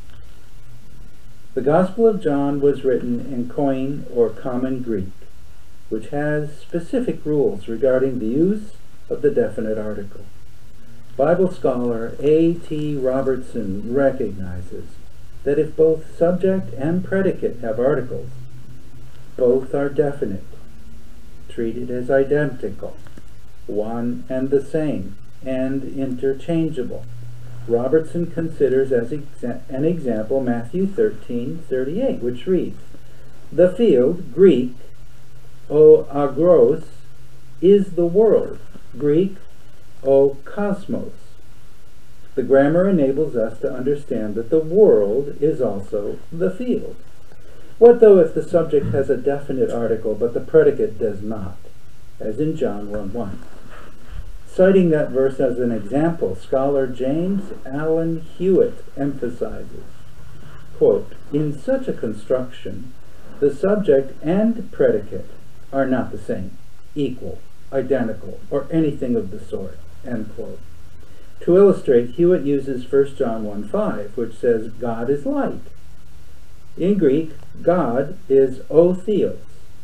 C: The Gospel of John was written in Koine or Common Greek, which has specific rules regarding the use of the definite article. Bible scholar A.T. Robertson recognizes that if both subject and predicate have articles, both are definite, treated as identical, one and the same, and interchangeable. Robertson considers as an example Matthew 13:38, which reads, "The field," Greek, o agros, "is the world," Greek, o cosmos. The grammar enables us to understand that the world is also the field. What though if the subject has a definite article but the predicate does not, as in John 1:1? Citing that verse as an example, scholar James Allen Hewitt emphasizes, quote, "In such a construction, the subject and predicate are not the same, equal, identical, or anything of the sort," end quote. To illustrate, Hewitt uses 1 John 1:5, which says, "God is light." In Greek, God is o theos,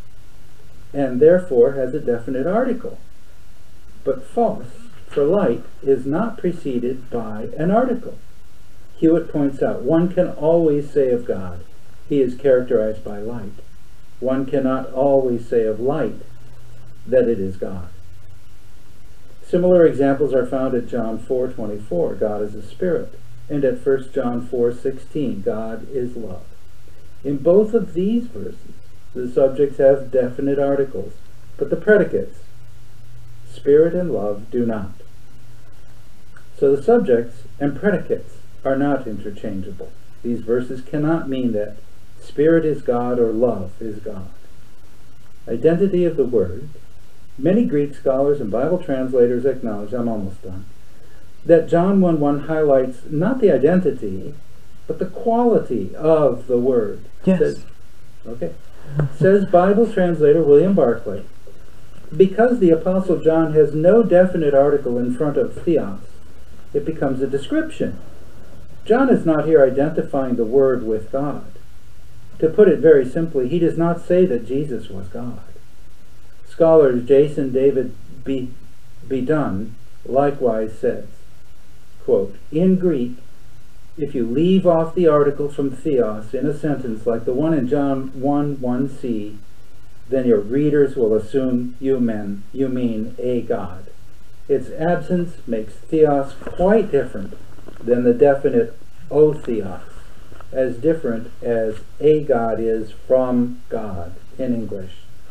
C: and therefore has a definite article. But phos, for light, is not preceded by an article. Hewitt points out, one can always say of God, he is characterized by light. One cannot always say of light that it is God. Similar examples are found at John 4:24, God is a spirit, and at 1 John 4:16, God is love. In both of these verses, the subjects have definite articles, but the predicates, spirit and love, do not. So the subjects and predicates are not interchangeable. These verses cannot mean that spirit is God or love is God. Identity of the word. Many Greek scholars and Bible translators acknowledge, I'm almost done, that John 1:1 highlights not the identity, but the quality of the word.
A: Yes.
C: Says Bible translator William Barclay, because the Apostle John has no definite article in front of theos, it becomes a description. John is not here identifying the Word with God. To put it very simply, he does not say that Jesus was God. Scholars Jason David Bedun likewise says, quote, "In Greek, if you leave off the article from theos in a sentence like the one in John 1:1c, then your readers will assume you mean a God. Its absence makes theos quite different than the definite o theos, as different as a God is from God in English."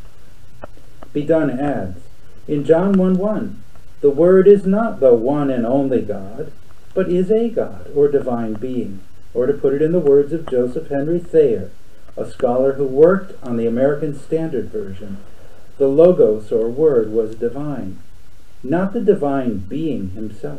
C: Bedun adds, in John 1:1, the Word is not the one and only God, but is a God, or divine being, or to put it in the words of Joseph Henry Thayer, a scholar who worked on the American Standard Version, the Logos, or Word, was divine, not the divine being himself.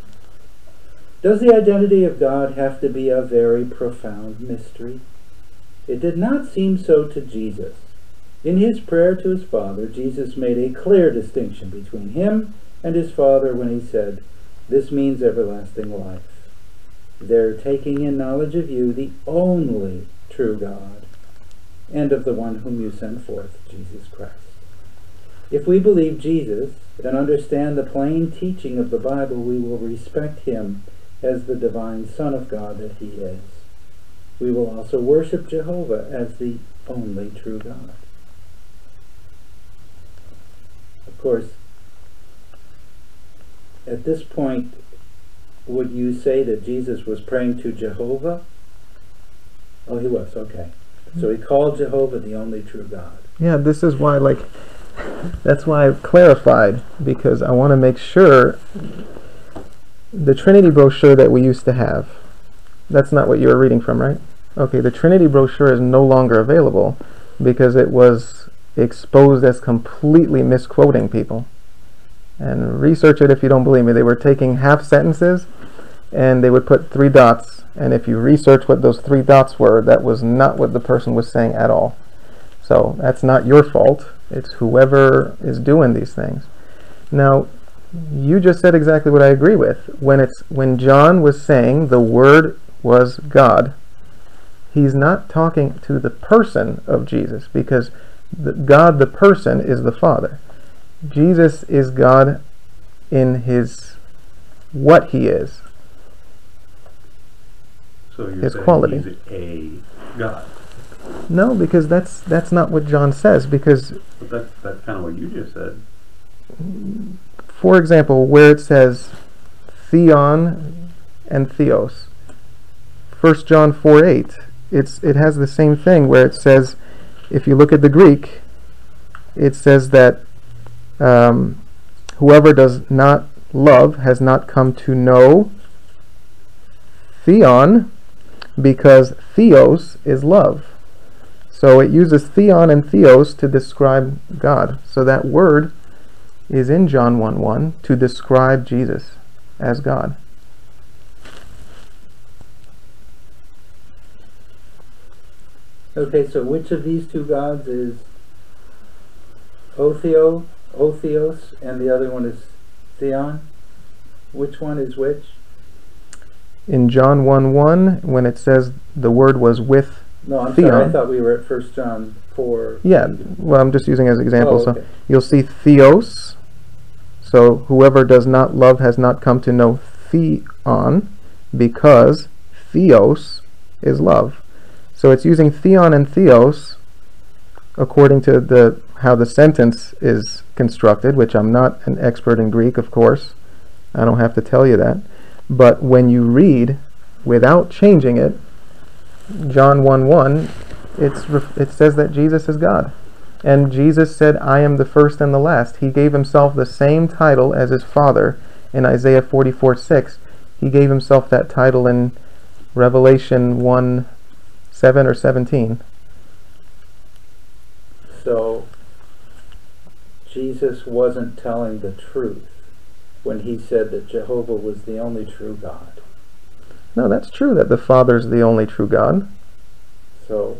C: Does the identity of God have to be a very profound mystery? It did not seem so to Jesus. In his prayer to his Father, Jesus made a clear distinction between him and his Father when he said, "This means everlasting life. They're taking in knowledge of you, the only true God, and of the one whom you sent forth, Jesus Christ." If we believe Jesus and understand the plain teaching of the Bible, we will respect him as the divine Son of God that he is. We will also worship Jehovah as the only true God. Of course, at this point, would you say that Jesus was praying to Jehovah? Oh, he was, okay. So he called Jehovah the only true God.
A: Yeah, this is why, like, that's why I've clarified, because I want to make sure the Trinity brochure that we used to have, that's not what you were reading from, right? Okay, the Trinity brochure is no longer available because it was exposed as completely misquoting people. And research it if you don't believe me. They were taking half sentences and they would put 3 dots, and if you research what those 3 dots were, that was not what the person was saying at all. So that's not your fault. It's whoever is doing these things. Now, you just said exactly what I agree with. When John was saying the Word was God, he's not talking to the person of Jesus, because God, the person, is the Father. Jesus is God in his what he is.
D: So you're
A: his
D: saying
A: quality.
D: He's a God.
A: No, because that's not what John says. Because
D: But that's kind of what you just said.
A: for example, where it says theon and theos, 1 John 4:8, it has the same thing where it says, if you look at the Greek, it says that whoever does not love has not come to know theon, because theos is love. So it uses theon and theos to describe God. So that word is in John 1:1 to describe Jesus as God.
C: Okay, so which of these 2 gods is Otheos, and the other one is Theon? Which one is which?
A: In John 1:1, when it says the Word was with
C: No, I'm
A: Theon.
C: sorry, I thought we were at 1 John 4.
A: Yeah, well, I'm just using as an example.
C: Oh, okay.
A: So you'll see theos. So whoever does not love has not come to know theon, because theos is love. So it's using theon and theos according to how the sentence is constructed, which I'm not an expert in Greek, of course. I don't have to tell you that. But when you read without changing it, John 1:1, it says that Jesus is God. And Jesus said, I am the first and the last. He gave himself the same title as his Father in Isaiah 44:6. He gave himself that title in Revelation 1:7 or 17.
C: So Jesus wasn't telling the truth when he said that Jehovah was the only true God.
A: No, that's true that the Father's the only true God.
C: So,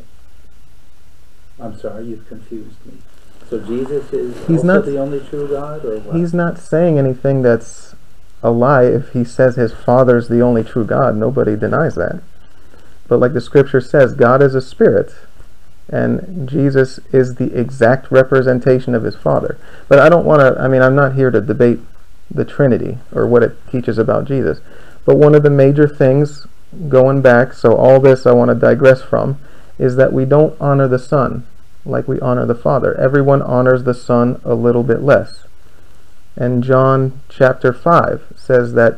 C: I'm sorry, you've confused me. So Jesus is
A: He's
C: also
A: not-
C: the only true God, or what?
A: He's not saying anything that's a lie if he says his Father's the only true God. Nobody denies that. But like the scripture says, God is a spirit, and Jesus is the exact representation of his Father. But I don't want to, I'm not here to debate the Trinity or what it teaches about Jesus. But one of the major things going back, so all this I want to digress from, is that we don't honor the Son like we honor the Father. Everyone honors the Son a little bit less. And John chapter 5 says that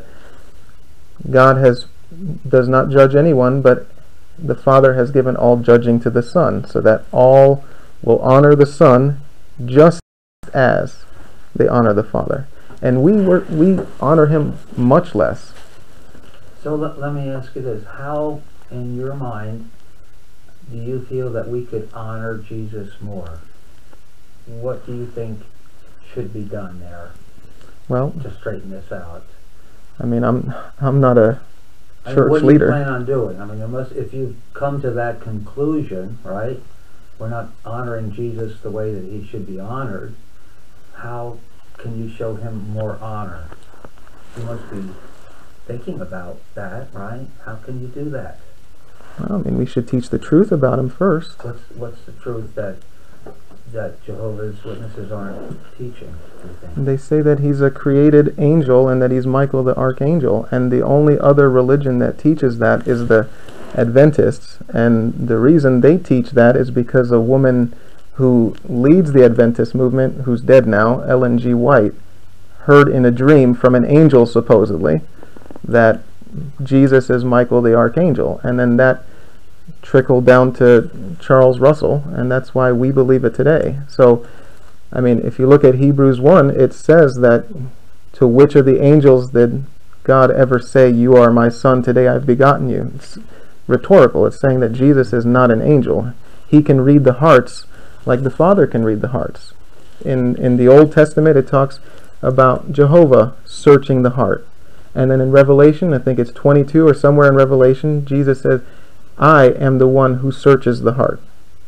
A: God does not judge anyone, but the Father has given all judging to the Son, so that all will honor the Son just as they honor the Father. And we honor him much less.
B: So let me ask you this. How, in your mind, do you feel that we could honor Jesus more? What do you think should be done there
A: Well,
B: to straighten this out?
A: I'm not a church
B: what
A: leader.
B: do you plan on doing? Unless if you've come to that conclusion, right? We're not honoring Jesus the way that he should be honored. How can you show him more honor? You must be thinking about that, right? How can you do that?
A: Well, we should teach the truth about him first.
B: What's the truth that Jehovah's Witnesses aren't teaching, do you think?
A: They say that he's a created angel and that he's Michael the Archangel, and the only other religion that teaches that is the Adventists, and the reason they teach that is because a woman who leads the Adventist movement, who's dead now, Ellen G. White, heard in a dream from an angel, supposedly, that Jesus is Michael the Archangel. And then that trickled down to Charles Russell, and that's why we believe it today. So, I mean, if you look at Hebrews 1, it says that, to which of the angels did God ever say, "You are my son, today I've begotten you"? It's rhetorical. It's saying that Jesus is not an angel. He can read the hearts like the Father can read the hearts. In the Old Testament, it talks about Jehovah searching the heart. And then in Revelation, I think it's 22 or somewhere in Revelation, Jesus says, "I am the one who searches the heart."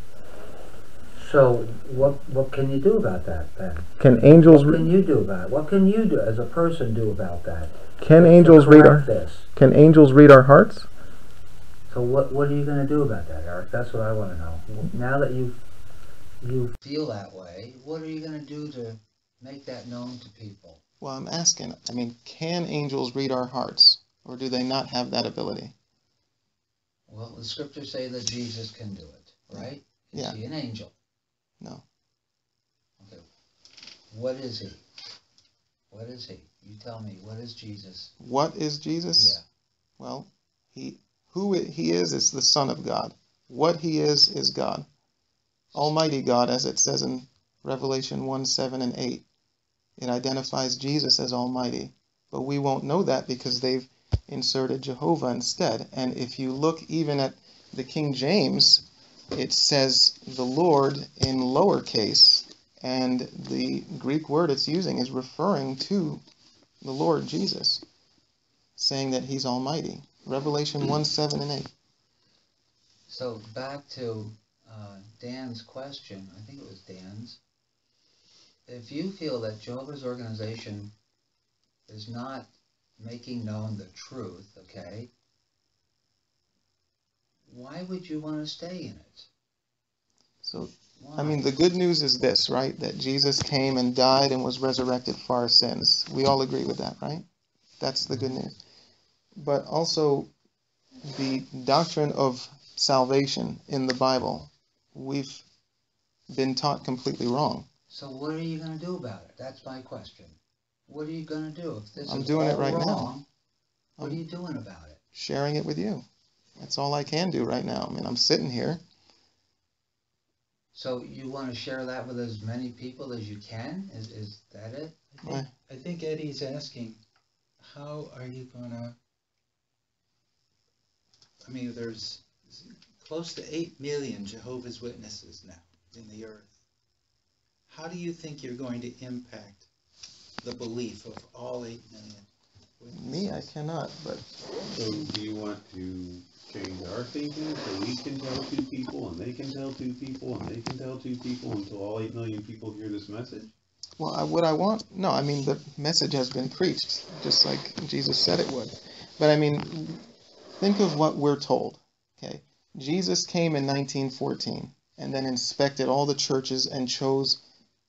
B: So what can you do about that then?
A: Can angels
B: What can you do about it? What can you do as a person do about that?
A: Can
B: To
A: angels read
B: correct
A: our
B: this?
A: Can angels read our hearts?
B: So what are you going to do about that, Eric? That's what I want to know. Now that you feel that way, what are you going to do to make that known to people?
A: Well, I'm asking, I mean, can angels read our hearts, or do they not have that ability?
B: Well, the scriptures say that Jesus can do it, right?
A: Yeah.
B: Is he an angel?
A: No.
B: Okay. What is he? What is he? You tell me. What is Jesus?
A: What is Jesus?
B: Yeah.
A: Well, who he is the Son of God. What he is God. Almighty God, as it says in Revelation 1, 7 and 8. It identifies Jesus as Almighty. But we won't know that because they've inserted Jehovah instead. And if you look even at the King James, it says the Lord in lowercase, and the Greek word it's using is referring to the Lord Jesus, saying that he's Almighty. Revelation 1, 7 and 8.
B: So back to Dan's question, I think it was Dan's. If you feel that Jehovah's organization is not making known the truth, okay, why would you want to stay in it?
A: So,
B: Why?
A: I mean, the good news is this, right? That Jesus came and died and was resurrected for our sins. We all agree with that, right? That's the good news. But also, the doctrine of salvation in the Bible, we've been taught completely wrong.
B: So what are you going to do about it? That's my question. What are you going to do? If this
A: I'm
B: is
A: doing it
B: all
A: right
B: wrong,
A: now.
B: what are you doing about it?
A: Sharing it with you. That's all I can do right now. I mean, I'm sitting here.
B: So you want to share that with as many people as you can? Is that it?
C: I think Eddie's asking, how are you going to... I mean, there's close to 8 million Jehovah's Witnesses now in the earth. How do you think you're going to impact the belief of all 8 million witnesses?
A: Me, I cannot, but...
D: So do you want to change our thinking so we can tell 2 people and they can tell 2 people and they can tell 2 people until all 8 million people hear this message?
A: Well, what I want... No, I mean, the message has been preached, just like Jesus said it would. But I mean, think of what we're told, okay? Jesus came in 1914 and then inspected all the churches and chose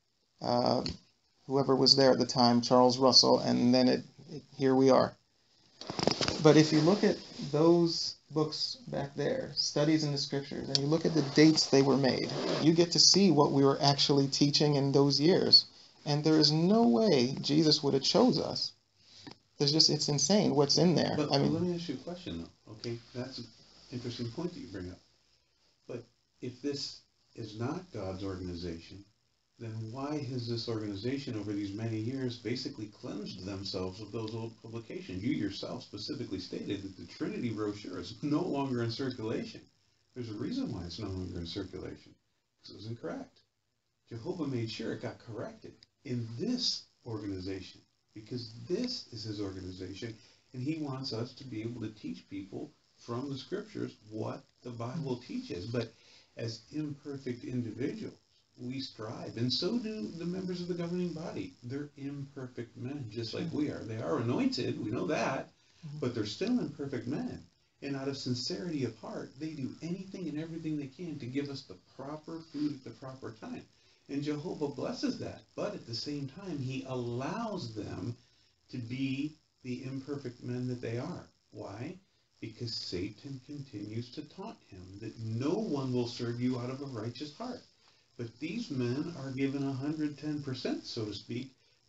A: whoever was there at the time, Charles Russell, and then here we are. But if you look at those books back there, Studies in the Scriptures, and you look at the dates they were made, you get to see what we were actually teaching in those years. And there is no way Jesus would have chose us. It's insane what's in there.
D: But,
A: I mean,
D: let me ask you a question, though. Okay, that's an interesting point that you bring up. But if this is not God's organization, then why has this organization over these many years basically cleansed themselves of those old publications? You yourself specifically stated that the Trinity brochure is no longer in circulation. There's a reason why it's no longer in circulation. Because it was incorrect. Jehovah made sure it got corrected in this organization, because this is his organization, and he wants us to be able to teach people from the scriptures what the Bible teaches. But as imperfect individuals, we strive, and so do the members of the governing body. They're imperfect men, just like we are. They are anointed, we know that, but they're still imperfect men. And out of sincerity of heart, they do anything and everything they can to give us the proper food at the proper time. And Jehovah blesses that, but at the same time, he allows them to be the imperfect men that they are. Why? Because Satan continues to taunt him that no one will serve you out of a righteous heart. But these men are given 110%, so to speak,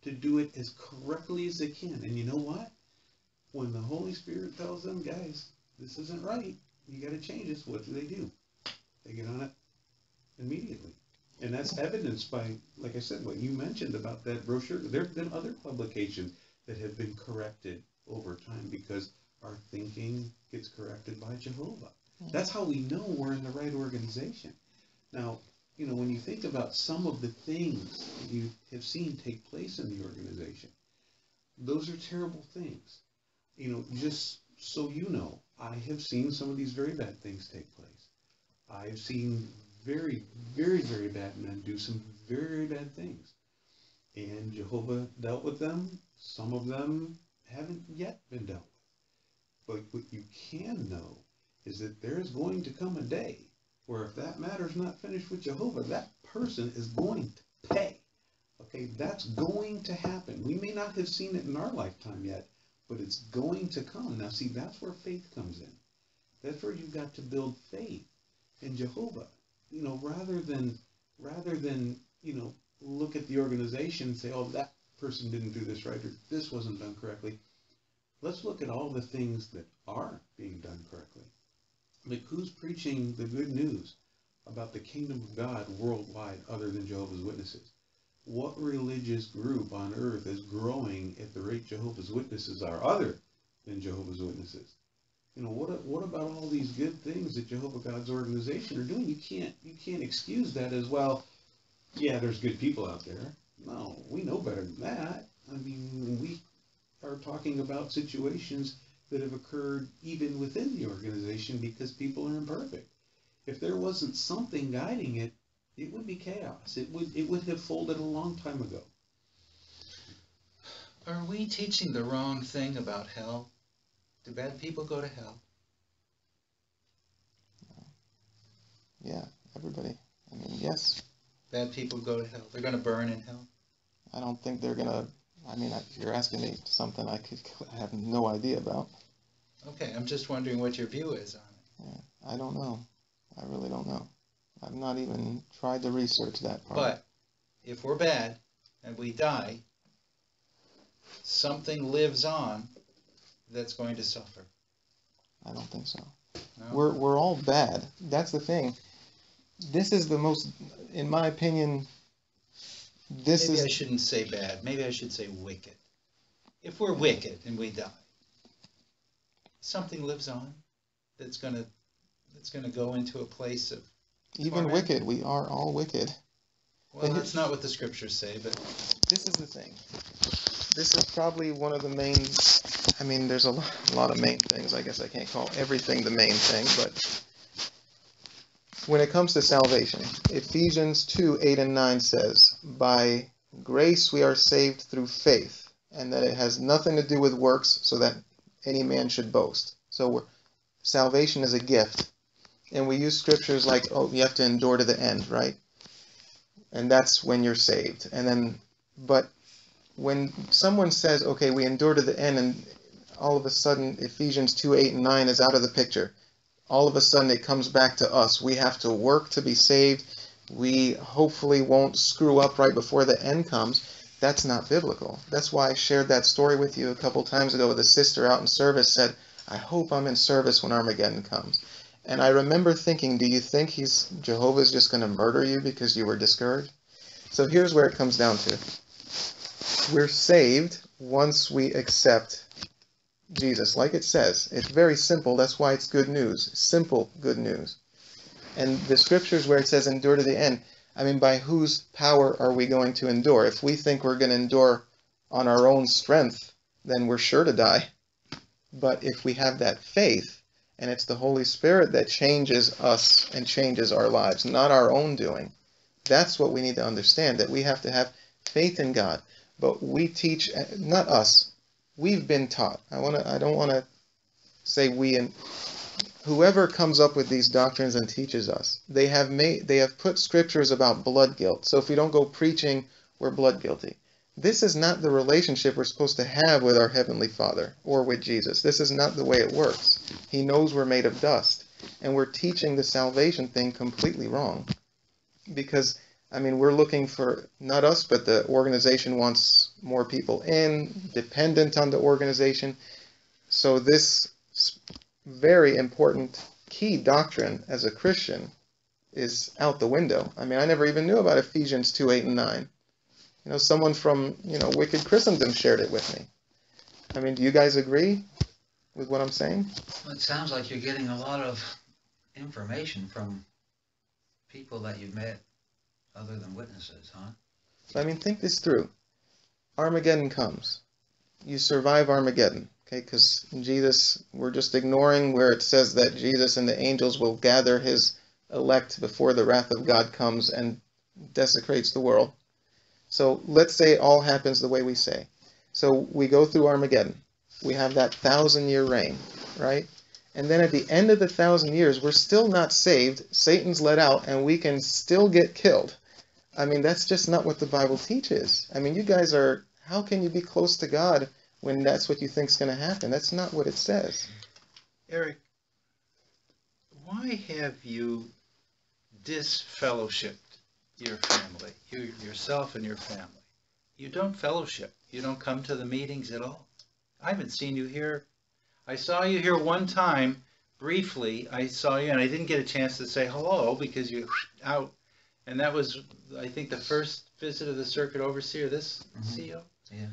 E: to do it as correctly as they can. And you know what? When the Holy Spirit tells them, guys, this isn't right, you got to change this, what do? They get on it immediately. And that's evidenced by, like I said, what you mentioned about that brochure. There have been other publications that have been corrected over time because our thinking gets corrected by Jehovah. That's how we know we're in the right organization. Now, you know, when you think about some of the things that you have seen take place in the organization, those are terrible things. You know, just so you know, I have seen some of these very bad things take place. I've seen very, very, very bad men do some very bad things. And Jehovah dealt with them. Some of them haven't yet been dealt with. But what you can know is that there is going to come a day where if that matter is not finished with Jehovah, that person is going to pay. Okay, that's going to happen. We may not have seen it in our lifetime yet, but it's going to come. Now see, that's where faith comes in. That's where you've got to build faith in Jehovah. You know, rather than, you know, look at the organization and say, oh, that person didn't do this right, or this wasn't done correctly. Let's look at all the things that are being done correctly. Like, who's preaching the good news about the kingdom of God worldwide other than Jehovah's Witnesses? What religious group on earth is growing at the rate Jehovah's Witnesses are other than Jehovah's Witnesses? You know, what about all these good things that Jehovah God's organization are doing? You can't excuse that as, well, yeah, there's good people out there. No, we know better than that. I mean, we are talking about situations that have occurred even within the organization because people are imperfect. If there wasn't something guiding it, it would be chaos. It would have folded a long time ago.
F: Are we teaching the wrong thing about hell? Do bad people go to hell?
A: Yeah, everybody. I mean, yes.
F: Bad people go to hell. They're going to burn in hell?
A: I don't think they're going to, I mean, if you're asking me something I have no idea about.
F: Okay, I'm just wondering what your view is on it.
A: Yeah, I don't know. I really don't know. I've not even tried to research that part.
F: But if we're bad and we die, something lives on that's going to suffer.
A: I don't think so.
F: No?
A: We're all bad. That's the thing. This is the most, in my opinion,
F: Maybe I shouldn't say bad. Maybe I should say wicked. If we're wicked and we die, something lives on that's going to go into a place of
A: even
F: torment.
A: wicked. We are all wicked.
F: Well, that's not what the scriptures say, but
A: this is the thing. This is probably one of the main, I mean, there's a lot of main things. I guess I can't call everything the main thing, but when it comes to salvation, Ephesians 2:8-9 says, by grace we are saved through faith, and that it has nothing to do with works, so that any man should boast. So salvation is a gift. And we use scriptures like, oh, you have to endure to the end, right? And that's when you're saved. And then, but when someone says, okay, we endure to the end, and all of a sudden Ephesians 2:8-9 is out of the picture. All of a sudden it comes back to us. We have to work to be saved. We hopefully won't screw up right before the end comes. That's not biblical. That's why I shared that story with you a couple times ago with a sister out in service said, I hope I'm in service when Armageddon comes. And I remember thinking, do you think Jehovah's just going to murder you because you were discouraged? So here's where it comes down to. We're saved once we accept Jesus. Like it says, it's very simple. That's why it's good news. Simple good news. And the scriptures where it says endure to the end, I mean, by whose power are we going to endure? If we think we're going to endure on our own strength, then we're sure to die. But if we have that faith, and it's the Holy Spirit that changes us and changes our lives, not our own doing, that's what we need to understand, that we have to have faith in God. But we teach, not us, we've been taught. I don't want to say we, and whoever comes up with these doctrines and teaches us, they have put scriptures about blood guilt. So if we don't go preaching, we're blood guilty. This is not the relationship we're supposed to have with our Heavenly Father or with Jesus. This is not the way it works. He knows we're made of dust. And we're teaching the salvation thing completely wrong. Because I mean, we're looking for, not us, but the organization wants more people in, dependent on the organization. So this very important key doctrine as a Christian is out the window. I mean, I never even knew about Ephesians 2:8 and 9. You know, someone from, wicked Christendom shared it with me. I mean, do you guys agree with what I'm saying?
G: Well, it sounds like you're getting a lot of information from people that you've met other than witnesses, huh?
A: I mean, think this through. Armageddon comes. You survive Armageddon, okay? Because Jesus, we're just ignoring where it says that Jesus and the angels will gather his elect before the wrath of God comes and desecrates the world. So let's say it all happens the way we say. So we go through Armageddon. We have that 1,000-year reign, right? And then at the end of the 1,000 years, we're still not saved. Satan's let out, and we can still get killed. I mean, that's just not what the Bible teaches. I mean, you guys are, how can you be close to God when that's what you think is going to happen? That's not what it says.
F: Eric, why have you disfellowshipped your family, yourself and your family? You don't fellowship. You don't come to the meetings at all. I haven't seen you here. I saw you here one time, briefly. I saw you, and I didn't get a chance to say hello because you're out. And that was, I think, the first visit of the circuit overseer, this CEO.
G: Yeah.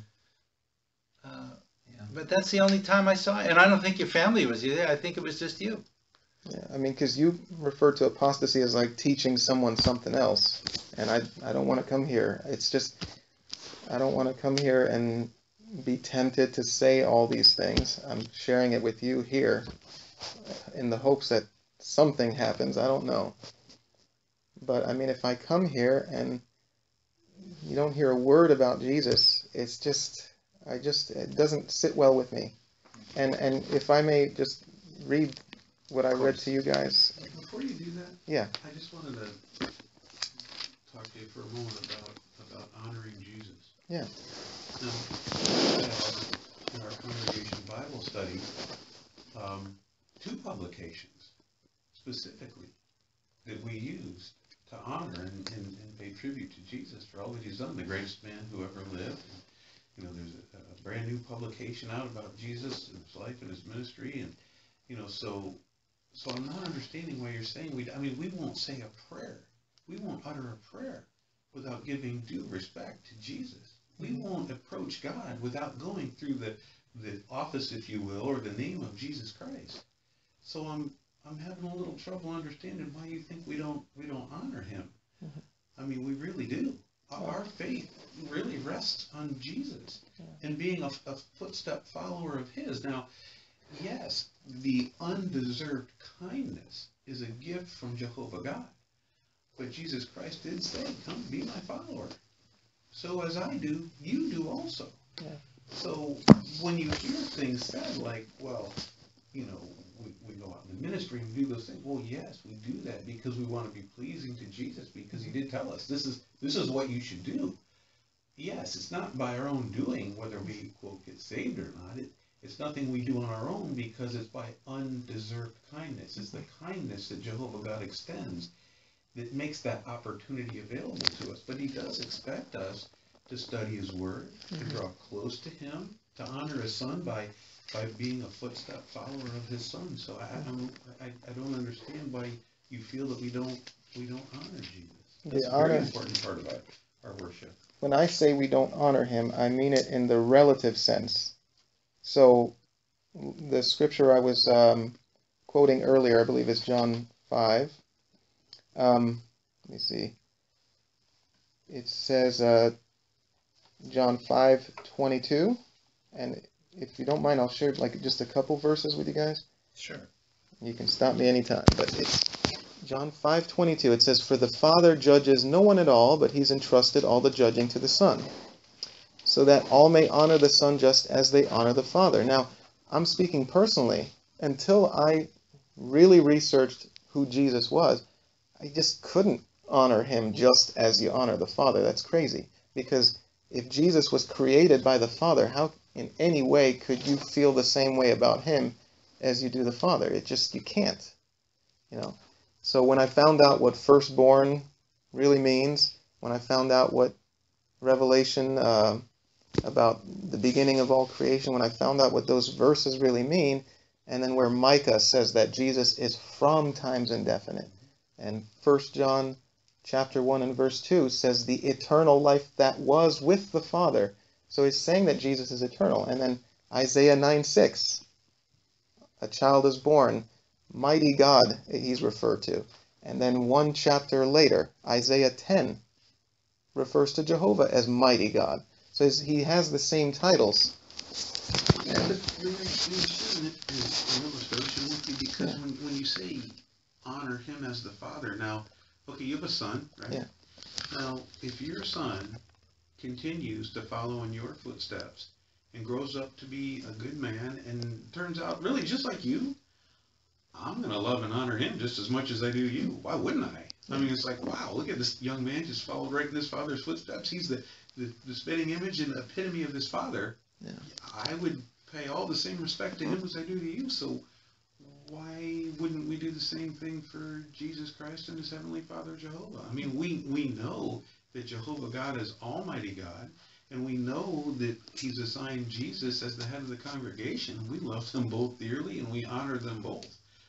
F: But that's the only time I saw you. And I don't think your family was you there. I think it was just you.
A: Yeah, I mean, because you refer to apostasy as like teaching someone something else. And I don't want to come here. It's just, I don't want to come here and be tempted to say all these things. I'm sharing it with you here in the hopes that something happens. I don't know. But I mean, if I come here and you don't hear a word about Jesus, it's just, it doesn't sit well with me. And if I may just read what I read to you guys.
E: Before you do that,
A: yeah,
E: I just wanted to talk to you for a moment about honoring Jesus.
A: Yeah.
E: Now, we have in our congregation Bible study 2 publications specifically that we used to honor and pay tribute to Jesus for all that he's done, the greatest man who ever lived. And, there's a brand new publication out about Jesus and his life and his ministry, and so I'm not understanding why you're saying we won't say a prayer. We won't utter a prayer without giving due respect to Jesus. We won't approach God without going through the office, if you will, or the name of Jesus Christ. So I'm having a little trouble understanding why you think we don't honor him. I mean, we really do. Our faith really rests on Jesus and being a footstep follower of his. Now, yes, the undeserved kindness is a gift from Jehovah God. But Jesus Christ did say, come be my follower. So as I do, you do also.
A: Yeah.
E: So when you hear things said like, well, we go out in the ministry and do those things. Well, yes, we do that because we want to be pleasing to Jesus, because he did tell us this is what you should do. Yes, it's not by our own doing whether we, quote, get saved or not. It's nothing we do on our own, because it's by undeserved kindness. It's the kindness that Jehovah God extends that makes that opportunity available to us. But he does expect us to study his word, to draw close to him, to honor his son by being a footstep follower of his son. So I don't understand why you feel that we don't honor Jesus. That's a very important part of our worship.
A: When I say we don't honor him, I mean it in the relative sense. So the scripture I was quoting earlier, I believe, is John 5. Let me see. It says John 5:22, and if you don't mind, I'll share just a couple verses with you guys.
F: Sure.
A: You can stop me anytime, but it's John 5:22. It says, "For the Father judges no one at all, but he's entrusted all the judging to the Son, so that all may honor the Son just as they honor the Father." Now, I'm speaking personally. Until I really researched who Jesus was, I just couldn't honor him just as you honor the Father. That's crazy. Because if Jesus was created by the Father, how in any way could you feel the same way about him as you do the Father? You can't. So when I found out what firstborn really means, when I found out what Revelation about the beginning of all creation, when I found out what those verses really mean, and then where Micah says that Jesus is from times indefinite, and 1 John chapter 1 and verse 2 says the eternal life that was with the Father. So he's saying that Jesus is eternal. And then Isaiah 9:6, a child is born, mighty God he's referred to. And then one chapter later, Isaiah 10 refers to Jehovah as mighty God. So he has the same titles.
E: Yeah, but the reason it is an illustration with you, because when you say honor him as the Father, now, okay, you have a son, right?
A: Yeah.
E: Now, if your son continues to follow in your footsteps and grows up to be a good man and turns out really just like you, I'm going to love and honor him just as much as I do you. Why wouldn't I? I mean, it's like, wow, look at this young man just followed right in his father's footsteps. He's the spitting image and epitome of his father.
A: Yeah.
E: I would pay all the same respect to him as I do to you. So why wouldn't we do the same thing for Jesus Christ and his heavenly Father Jehovah? I mean, we know that Jehovah God is Almighty God, and we know that he's assigned Jesus as the head of the congregation. We love them both dearly, and we honor them both.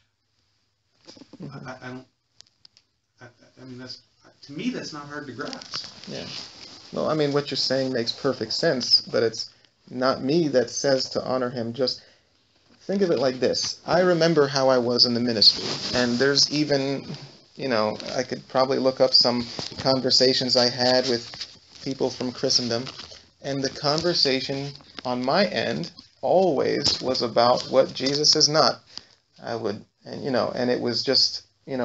A: Mm-hmm.
E: I mean, that's, to me, that's not hard to grasp.
A: Yeah. Well, I mean, what you're saying makes perfect sense, but it's not me that says to honor him. Just think of it like this. I remember how I was in the ministry, and there's even, I could probably look up some conversations I had with people from Christendom, and the conversation on my end always was about what Jesus is not. And it was just,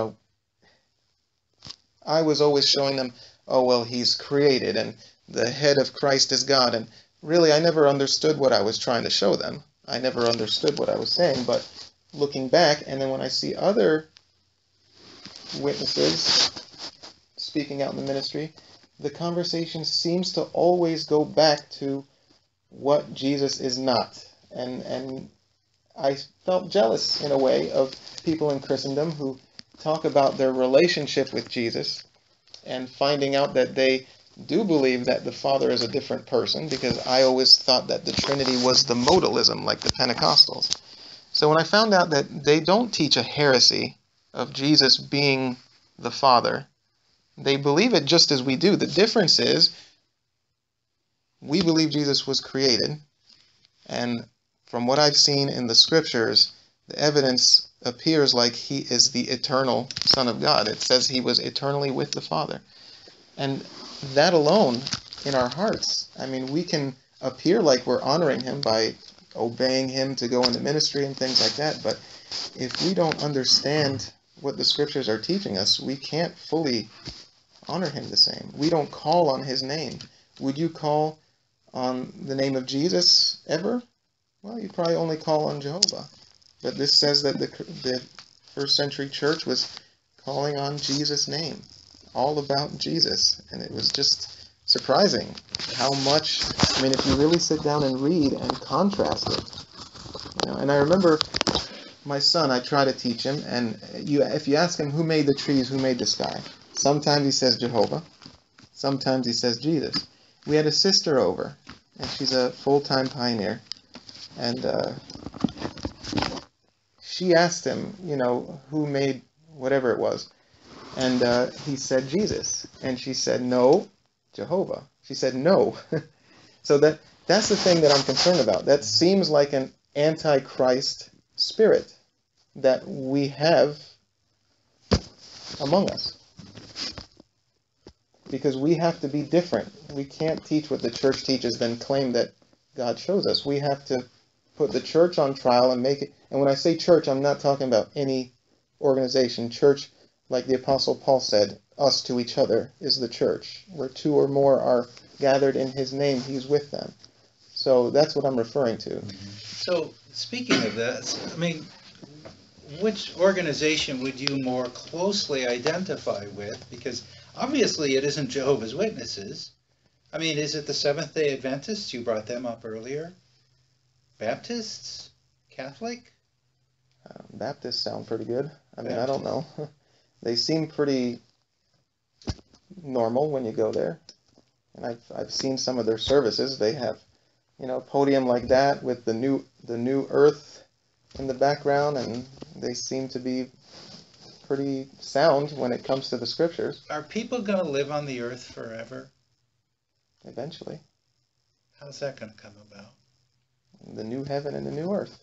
A: I was always showing them, oh, well, he's created, and the head of Christ is God, and really, I never understood what I was trying to show them. I never understood what I was saying, but looking back, and then when I see other witnesses speaking out in the ministry, the conversation seems to always go back to what Jesus is not. And I felt jealous, in a way, of people in Christendom who talk about their relationship with Jesus and finding out that they do believe that the Father is a different person, because I always thought that the Trinity was the modalism, like the Pentecostals. So when I found out that they don't teach a heresy of Jesus being the Father, they believe it just as we do. The difference is, we believe Jesus was created, and from what I've seen in the Scriptures, the evidence appears like he is the eternal Son of God. It says he was eternally with the Father. And that alone, in our hearts, I mean, we can appear like we're honoring him by obeying him to go into ministry and things like that, but if we don't understand what the Scriptures are teaching us, we can't fully honor him the same. We don't call on his name. Would you call on the name of Jesus ever? Well, you probably only call on Jehovah. But this says that the first century church was calling on Jesus' name, all about Jesus. And it was just surprising how much, I mean, if you really sit down and read and contrast it. And I remember my son, I try to teach him, and if you ask him who made the trees, who made the sky, sometimes he says Jehovah, sometimes he says Jesus. We had a sister over, and she's a full-time pioneer, and she asked him, who made whatever it was, and he said Jesus, and she said, no, Jehovah. She said, no. So that's the thing that I'm concerned about. That seems like an antichrist spirit that we have among us. Because we have to be different. We can't teach what the church teaches, then claim that God shows us. We have to put the church on trial and make it. And when I say church, I'm not talking about any organization. Church, like the Apostle Paul said, us to each other is the church. Where two or more are gathered in his name, he's with them. So that's what I'm referring to.
F: So, speaking of this, I mean, which organization would you more closely identify with? Because obviously it isn't Jehovah's Witnesses. I mean, is it the Seventh-day Adventists? You brought them up earlier. Baptists? Catholic?
A: Baptists sound pretty good. I mean,
F: Baptist.
A: I don't know. They seem pretty normal when you go there. And I've seen some of their services. They have, a podium like that with the new earth in the background, and they seem to be pretty sound when it comes to the scriptures.
F: Are people going to live on the earth forever?
A: Eventually.
F: How's that going to come about?
A: The new heaven and the new earth.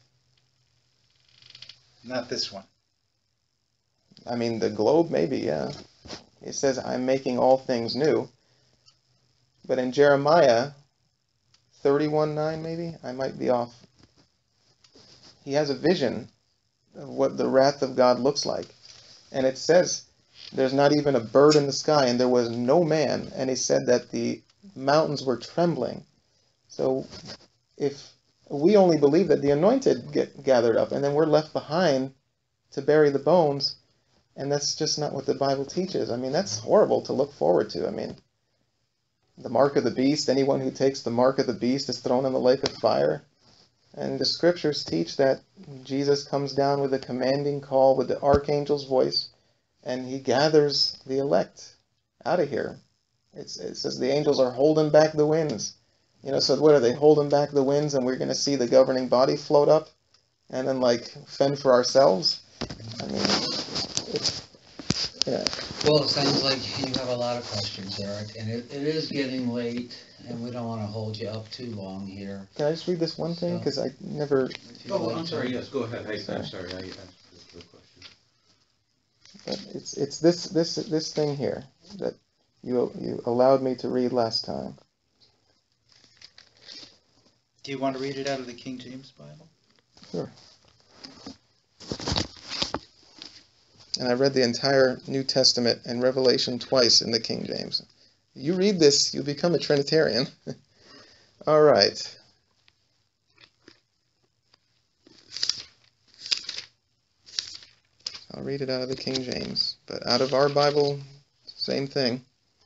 F: Not this one.
A: I mean, the globe, maybe, yeah. It says, I'm making all things new. But in Jeremiah 31:9, maybe, I might be off. He has a vision of what the wrath of God looks like. And it says, there's not even a bird in the sky, and there was no man. And he said that the mountains were trembling. So if we only believe that the anointed get gathered up, and then we're left behind to bury the bones, and that's just not what the Bible teaches. I mean, that's horrible to look forward to. I mean, the mark of the beast, anyone who takes the mark of the beast is thrown in the lake of fire. And the scriptures teach that Jesus comes down with a commanding call with the archangel's voice, and he gathers the elect out of here. It says the angels are holding back the winds. So what are they, holding back the winds, and we're going to see the governing body float up and then fend for ourselves? I mean, yeah.
G: Well, it sounds like you have a lot of questions, Eric, and it is getting late, and we don't want to hold you up too long here.
A: Can I just read this one thing? Because I never...
E: Oh, I'm sorry, yes, go ahead. I'm sorry, I asked the question.
A: But it's this thing here that you allowed me to read last time.
F: Do you want to read it out of the King James Bible?
A: Sure. And I read the entire New Testament and Revelation twice in the King James. You read this, you become a Trinitarian. All right. I'll read it out of the King James, but out of our Bible, same thing.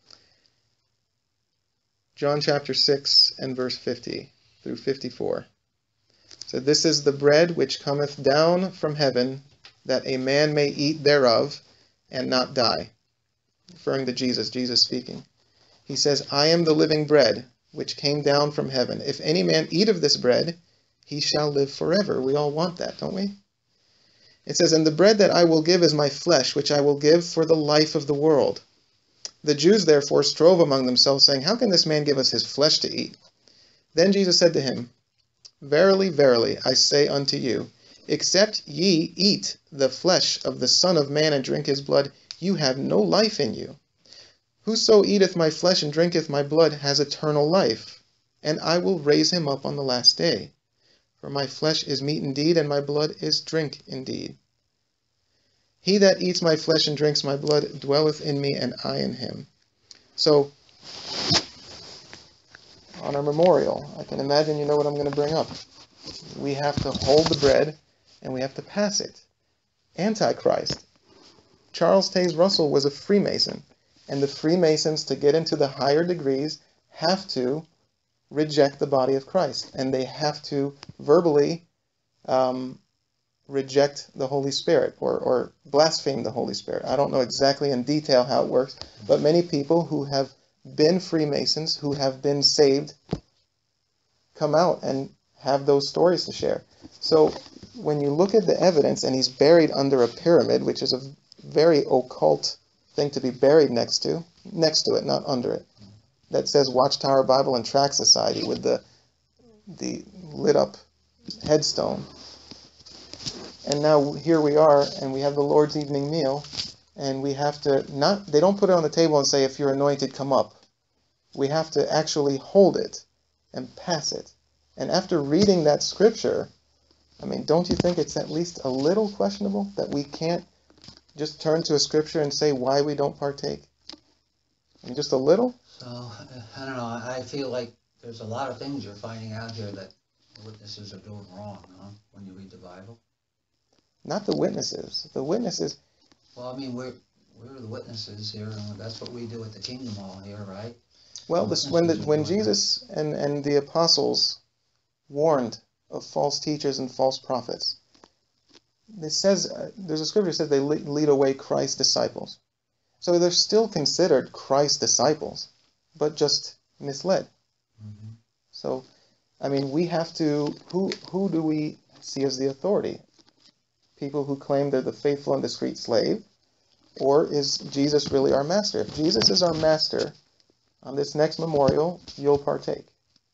A: John chapter 6 and verse 50 through 54. So this is the bread which cometh down from heaven, that a man may eat thereof and not die. Referring to Jesus speaking. He says, I am the living bread which came down from heaven. If any man eat of this bread, he shall live forever. We all want that, don't we? It says, and the bread that I will give is my flesh, which I will give for the life of the world. The Jews therefore strove among themselves, saying, how can this man give us his flesh to eat? Then Jesus said to him, verily, verily, I say unto you, except ye eat the flesh of the Son of Man and drink his blood, you have no life in you. Whoso eateth my flesh and drinketh my blood has eternal life, and I will raise him up on the last day. For my flesh is meat indeed, and my blood is drink indeed. He that eats my flesh and drinks my blood dwelleth in me, and I in him. So, on our memorial, I can imagine you know what I'm going to bring up. We have to hold the bread, and we have to pass it. Antichrist. Charles Taze Russell was a Freemason, and the Freemasons, to get into the higher degrees, have to reject the body of Christ, and they have to verbally reject the Holy Spirit, or blaspheme the Holy Spirit. I don't know exactly in detail how it works, but many people who have been Freemasons, who have been saved, come out and have those stories to share. So when you look at the evidence, and he's buried under a pyramid, which is a very occult thing to be buried next to it, not under it, that says Watchtower Bible and Tract Society with the lit up headstone. And now here we are, and we have the Lord's evening meal, and we have to they don't put it on the table and say, if you're anointed, come up. We have to actually hold it and pass it. And after reading that scripture, I mean, don't you think it's at least a little questionable that we can't just turn to a scripture and say why we don't partake? I mean, just a little?
G: So, I don't know, I feel like there's a lot of things you're finding out here that witnesses are doing wrong, huh, when you read the Bible.
A: Not the witnesses. The witnesses...
G: Well, I mean, we're the witnesses here, and that's what we do at the Kingdom Hall here, right?
A: Well, when Jesus and the apostles warned of false teachers and false prophets, it says, there's a scripture that says they lead away Christ's disciples. So they're still considered Christ's disciples, but just misled.
G: Mhm.
A: So, I mean, we have to, who do we see as the authority? People who claim they're the faithful and discreet slave? Or is Jesus really our master? If Jesus is our master, on this next memorial, you'll partake.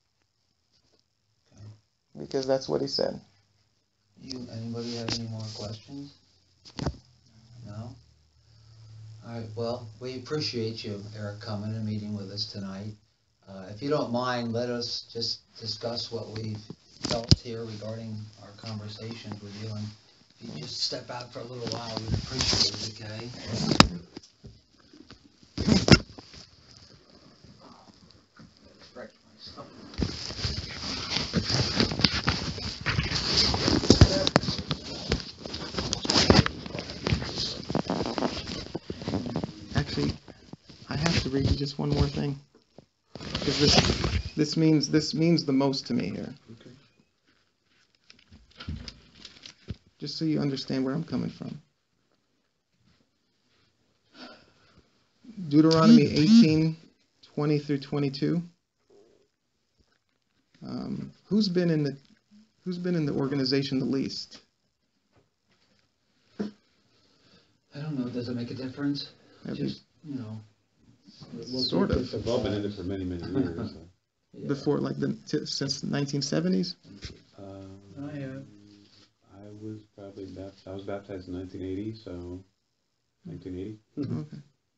G: Okay.
A: Because that's what he said.
G: Anybody have any more questions? No? All right, well, we appreciate you, Eric, coming and meeting with us tonight. If you don't mind, let us just discuss what we've felt here regarding our conversations with you. And if you just step out for a little while, we'd appreciate it, okay? Stretch myself.
A: Actually, I have to read you just one more thing. Because this means the most to me here.
D: Okay.
A: Just so you understand where I'm coming from. Deuteronomy 18:20 through 22. Who's been in the organization the least?
G: I don't know, does it make a difference?
A: Have you-
G: Just, you know.
A: Sort of.
D: I've all been in it for many, many years. So.
G: Yeah.
A: Before, like since 1970s.
D: I was baptized in 1980, so 1980.
A: Okay.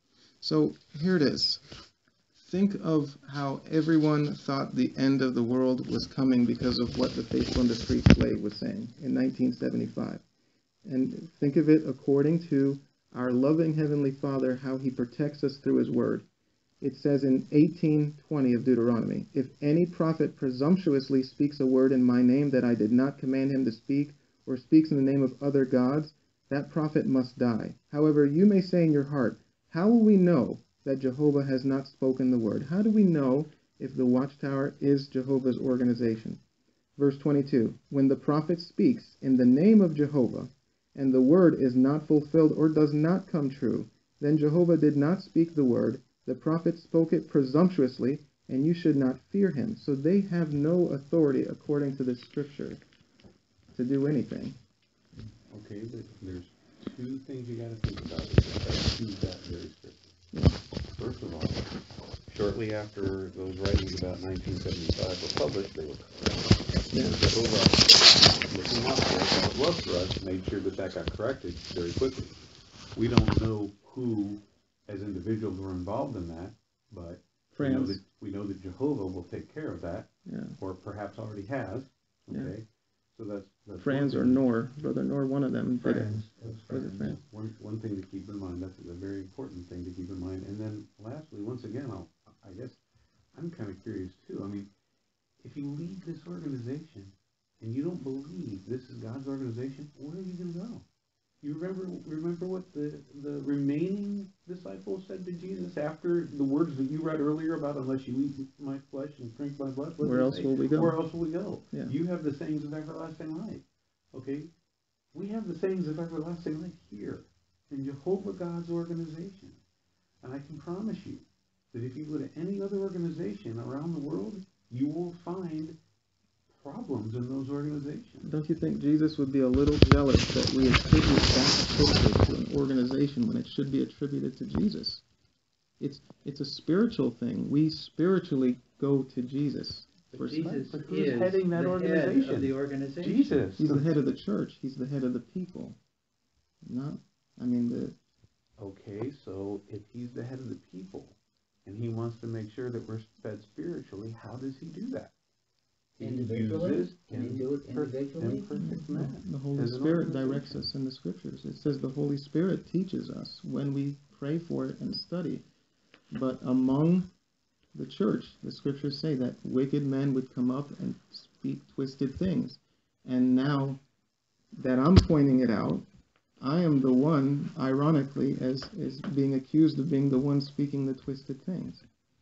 A: So here it is. Think of how everyone thought the end of the world was coming because of what the faithful and discreet slave was saying in 1975. And think of it according to our loving Heavenly Father, how He protects us through His Word. It says in 18:20 of Deuteronomy, "If any prophet presumptuously speaks a word in my name that I did not command him to speak, or speaks in the name of other gods, that prophet must die. However, you may say in your heart, how will we know that Jehovah has not spoken the word?" How do we know if the Watchtower is Jehovah's organization? Verse 22, "When the prophet speaks in the name of Jehovah, and the word is not fulfilled or does not come true, then Jehovah did not speak the word, the prophet spoke it presumptuously, and you should not fear him." So they have no authority, according to the scripture, to do anything.
D: Okay, but there's two things you got to think about to that very scripture. First of all, shortly after those writings about 1975 were published, they were Jehovah, looking out for us, how it was for us, made sure that got corrected very quickly. We don't know who, as individuals, were involved in that, but we know that Jehovah will take care of that, or perhaps already has. Okay, so that's
A: Franz or Nor, Brother Nor, one of them did it.
G: Was it
A: Franz?
D: One thing to keep in mind. That's a very important thing to keep in mind. And then, lastly, once again, I guess I'm kind of curious too. I mean, if you leave this organization and you don't believe this is God's organization, where are you going to go? You remember what the remaining disciples said to Jesus after the words that you read earlier about, "Unless you eat my flesh and drink my blood,
A: where else will we go?"
D: Where else will we go?
A: Yeah.
D: You have the sayings of everlasting life. Okay? We have the sayings of everlasting life here in Jehovah God's organization. And I can promise you that if you go to any other organization around the world, you will find problems in those organizations.
A: Don't you think Jesus would be a little jealous that we attribute that picture to an organization when it should be attributed to Jesus? It's a spiritual thing. We spiritually go to Jesus.
C: But Jesus
D: But who's
C: is
D: heading that
C: the
D: organization?
C: head of the organization.
D: Jesus.
A: He's the head of the church. He's the head of the people.
D: Okay, so if he's the head of the people, and he wants to make sure that we're fed spiritually, how does he do that? He
C: Individually?
D: uses
C: Can he do it individually?
D: imperfect man.
A: The Holy
D: as an
A: Spirit
D: organization.
A: directs us in the scriptures. It says the Holy Spirit teaches us when we pray for it and study. But among the church, the scriptures say that wicked men would come up and speak twisted things. And now that I'm pointing it out, I am the one, ironically, as being accused of being the one speaking the twisted things.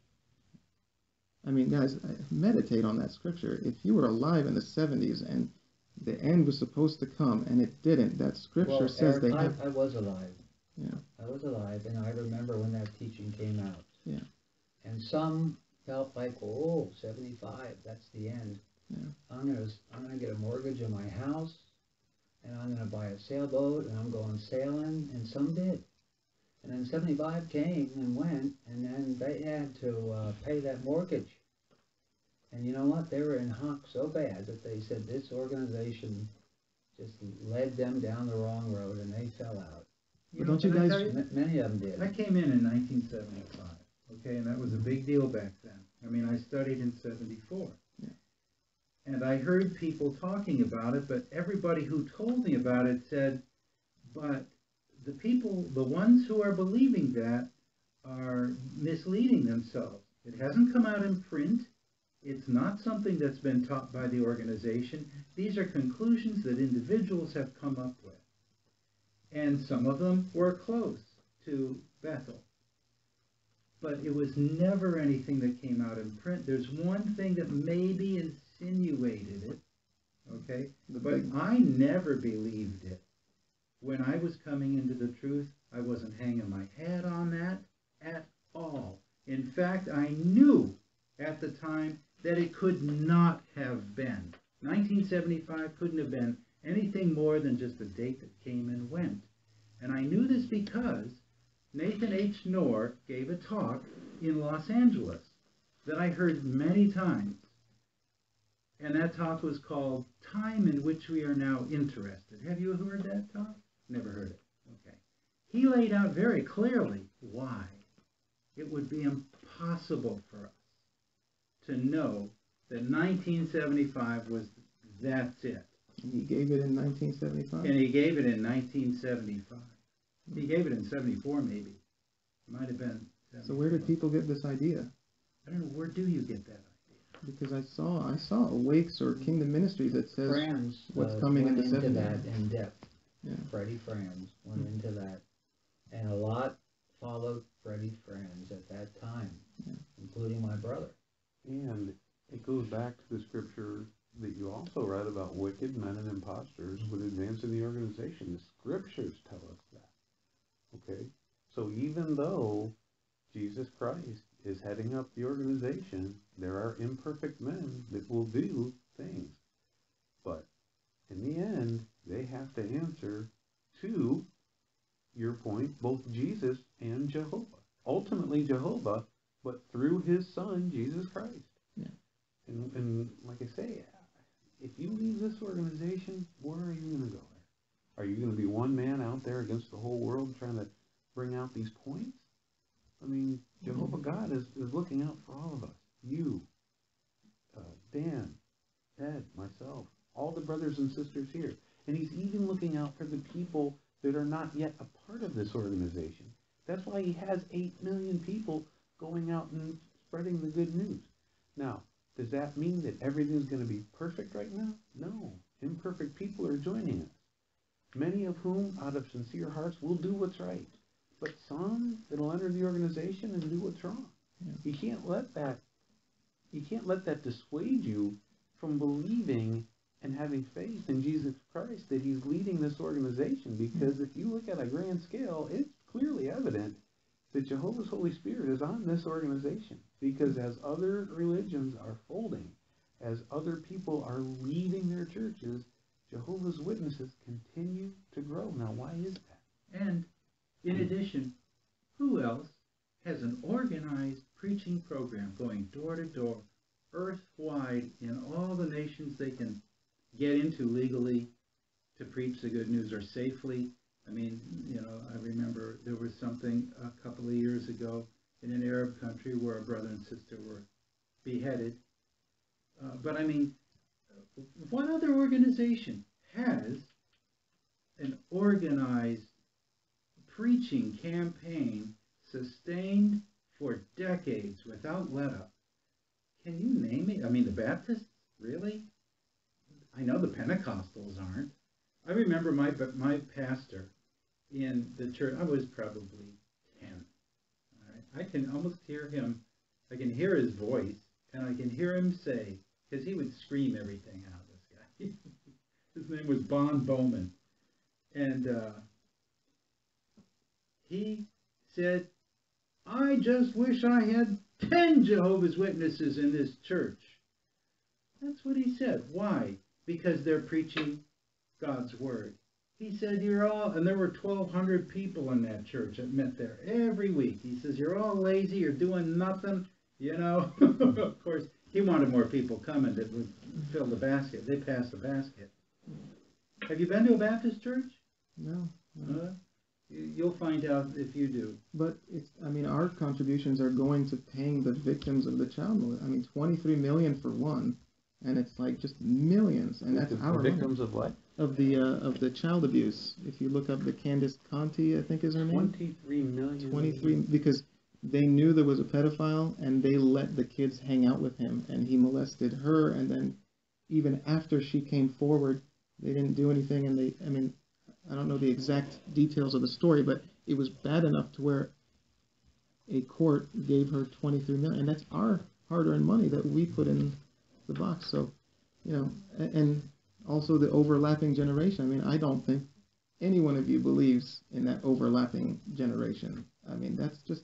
A: I mean, guys, meditate on that scripture. If you were alive in the 70s and the end was supposed to come and it didn't, that scripture says
C: Eric,
A: they have...
C: I was alive.
A: Yeah.
G: I was alive, and I remember when that teaching came out.
A: Yeah.
G: And some felt like, oh, 75, that's the end.
A: Yeah.
G: I'm gonna get a mortgage on my house, and I'm gonna buy a sailboat, and I'm going sailing, and some did. And then 75 came and went, and then they had to pay that mortgage. And you know what? They were in hock so bad that they said this organization just led them down the wrong road, and they fell out.
A: But don't you guys...
G: Many of them did.
C: I came in 1975, okay, and that was a big deal back then. I mean, I studied in 74.
A: Yeah.
C: And I heard people talking about it, but everybody who told me about it said, but the people, the ones who are believing that, are misleading themselves. It hasn't come out in print. It's not something that's been taught by the organization. These are conclusions that individuals have come up with. And some of them were close to Bethel. But it was never anything that came out in print. There's one thing that maybe insinuated it, okay? But I never believed it. When I was coming into the truth, I wasn't hanging my hat on that at all. In fact, I knew at the time that it could not have been. 1975 couldn't have been anything more than just a date that came and went. And I knew this because Nathan H. Knorr gave a talk in Los Angeles that I heard many times. And that talk was called Time in Which We Are Now Interested. Have you heard that talk? Never heard it. Okay. He laid out very clearly why it would be impossible for us to know that 1975 was, that's it.
A: He gave it in 1975?
C: And he gave it in 1975. He gave it in 74 maybe. It might have been 75.
A: So where did people get this idea?
C: I don't know, where do you get that idea?
A: Because I saw Awakes or Kingdom Ministries that says
G: Franz
A: what's coming
G: went
A: into
G: into
A: 70.
G: that in depth.
A: Yeah.
G: Freddie Franz went into that. And a lot followed Freddie Franz at that time, including my brother.
D: And it goes back to the scripture that you also read about wicked men and imposters would advance in the organization. The scriptures tell us that. Okay? So even though Jesus Christ is heading up the organization, there are imperfect men that will do things. But in the end, they have to answer to, your point, both Jesus and Jehovah. Ultimately Jehovah, but through his son, Jesus Christ.
A: Yeah.
D: And like I say, if you leave this organization, where are you going to go there? Are you going to be one man out there against the whole world trying to bring out these points? I mean, Jehovah God is looking out for all of us. You, Dan, Ed, myself, all the brothers and sisters here. And he's even looking out for the people that are not yet a part of this organization. That's why he has 8 million people going out and spreading the good news. Now, does that mean that everything's going to be perfect right now? No. Imperfect people are joining us. Many of whom, out of sincere hearts, will do what's right. But some that'll enter the organization and do what's wrong.
A: Yeah.
D: You can't let that dissuade you from believing and having faith in Jesus Christ that he's leading this organization. Because if you look at a grand scale, it's clearly evident that Jehovah's Holy Spirit is on this organization. Because as other religions are folding, as other people are leaving their churches, Jehovah's Witnesses continue to grow. Now, why is that?
C: And in addition, who else has an organized preaching program going door to door, earth-wide, in all the nations they can get into legally to preach the good news, or safely? I mean, I remember there was something a couple of years ago in an Arab country where a brother and sister were beheaded. But I mean, what other organization has an organized preaching campaign sustained for decades without let-up? Can you name it? I mean, the Baptists, really? I know the Pentecostals aren't. I remember my pastor in the church. I was probably 10. All right? I can almost hear him. I can hear his voice, and I can hear him say, because he would scream everything out, this guy. His name was Bon Bowman. And
F: he said, I just wish I had 10 Jehovah's Witnesses in this church. That's what he said. Why? Because they're preaching God's word. He said, you're all, and there were 1,200 people in that church that met there every week. He says, you're all lazy, you're doing nothing, you know. Of course, he wanted more people coming that would fill the basket. They passed the basket. Have you been to a Baptist church?
A: No.
F: You'll find out if you do.
A: But I mean, our contributions are going to paying the victims of the child molestation. I mean, 23 million for one, and it's like just millions, and that's our
D: victims of what?
A: Of the child abuse. If you look up the Candace Conti, I think is her name.
D: 23 million.
A: 23, because they knew there was a pedophile, and they let the kids hang out with him, and he molested her, and then even after she came forward, they didn't do anything, and I mean, I don't know the exact details of the story, but it was bad enough to where a court gave her 23 million, and that's our hard-earned money that we put in the box. So, you know, and also the overlapping generation. I mean, I don't think any one of you believes in that overlapping generation. I mean, that's just,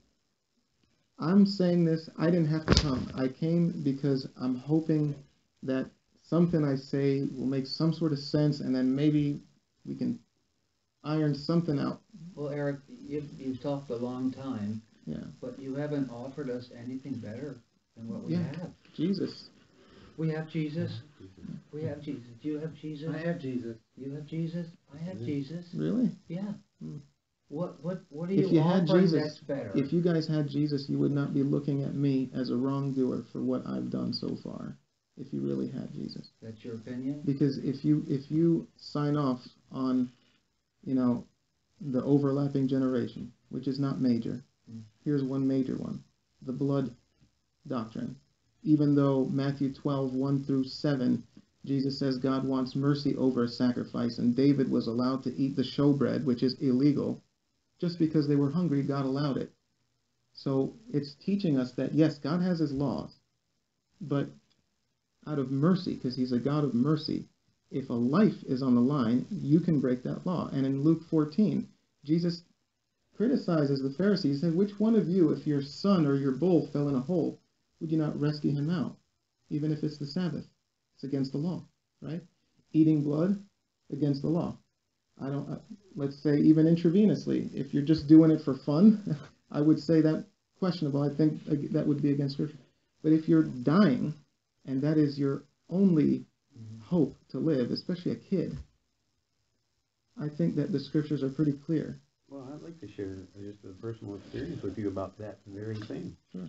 A: I'm saying this, I didn't have to come. I came because I'm hoping that something I say will make some sort of sense, and then maybe we can iron something out.
G: Well, Eric, you've talked a long time,
A: Yeah.
G: but you haven't offered us anything better than what we
A: Yeah.
G: have.
A: Jesus.
G: We have Jesus. We have Jesus. Do you have Jesus?
F: I have Jesus.
G: You have Jesus? I have Jesus.
A: Really?
G: Yeah.
A: Hmm.
G: What are
A: If
G: you
A: you had
G: offering
A: Jesus,
G: that's better?
A: if you guys had Jesus, you would not be looking at me as a wrongdoer for what I've done so far. If you really had Jesus.
G: That's your opinion?
A: Because if you sign off on, you know, the overlapping generation, which is not major. Here's one major one. The blood doctrine. Even though Matthew 12:1-7, Jesus says God wants mercy over a sacrifice, and David was allowed to eat the showbread, which is illegal. Just because they were hungry, God allowed it. So it's teaching us that, yes, God has his laws, but out of mercy, because he's a God of mercy, if a life is on the line, you can break that law. And in Luke 14, Jesus criticizes the Pharisees. He said, which one of you, if your son or your bull fell in a hole, would you not rescue him out? Even if it's the Sabbath. It's against the law, right? Eating blood, against the law. Let's say even intravenously, if you're just doing it for fun, I would say that questionable. I think that would be against Scripture. But if you're dying, and that is your only hope to live, especially a kid, I think that the Scriptures are pretty clear.
D: Well, I'd like to share just a personal experience with you about that very thing.
A: Sure.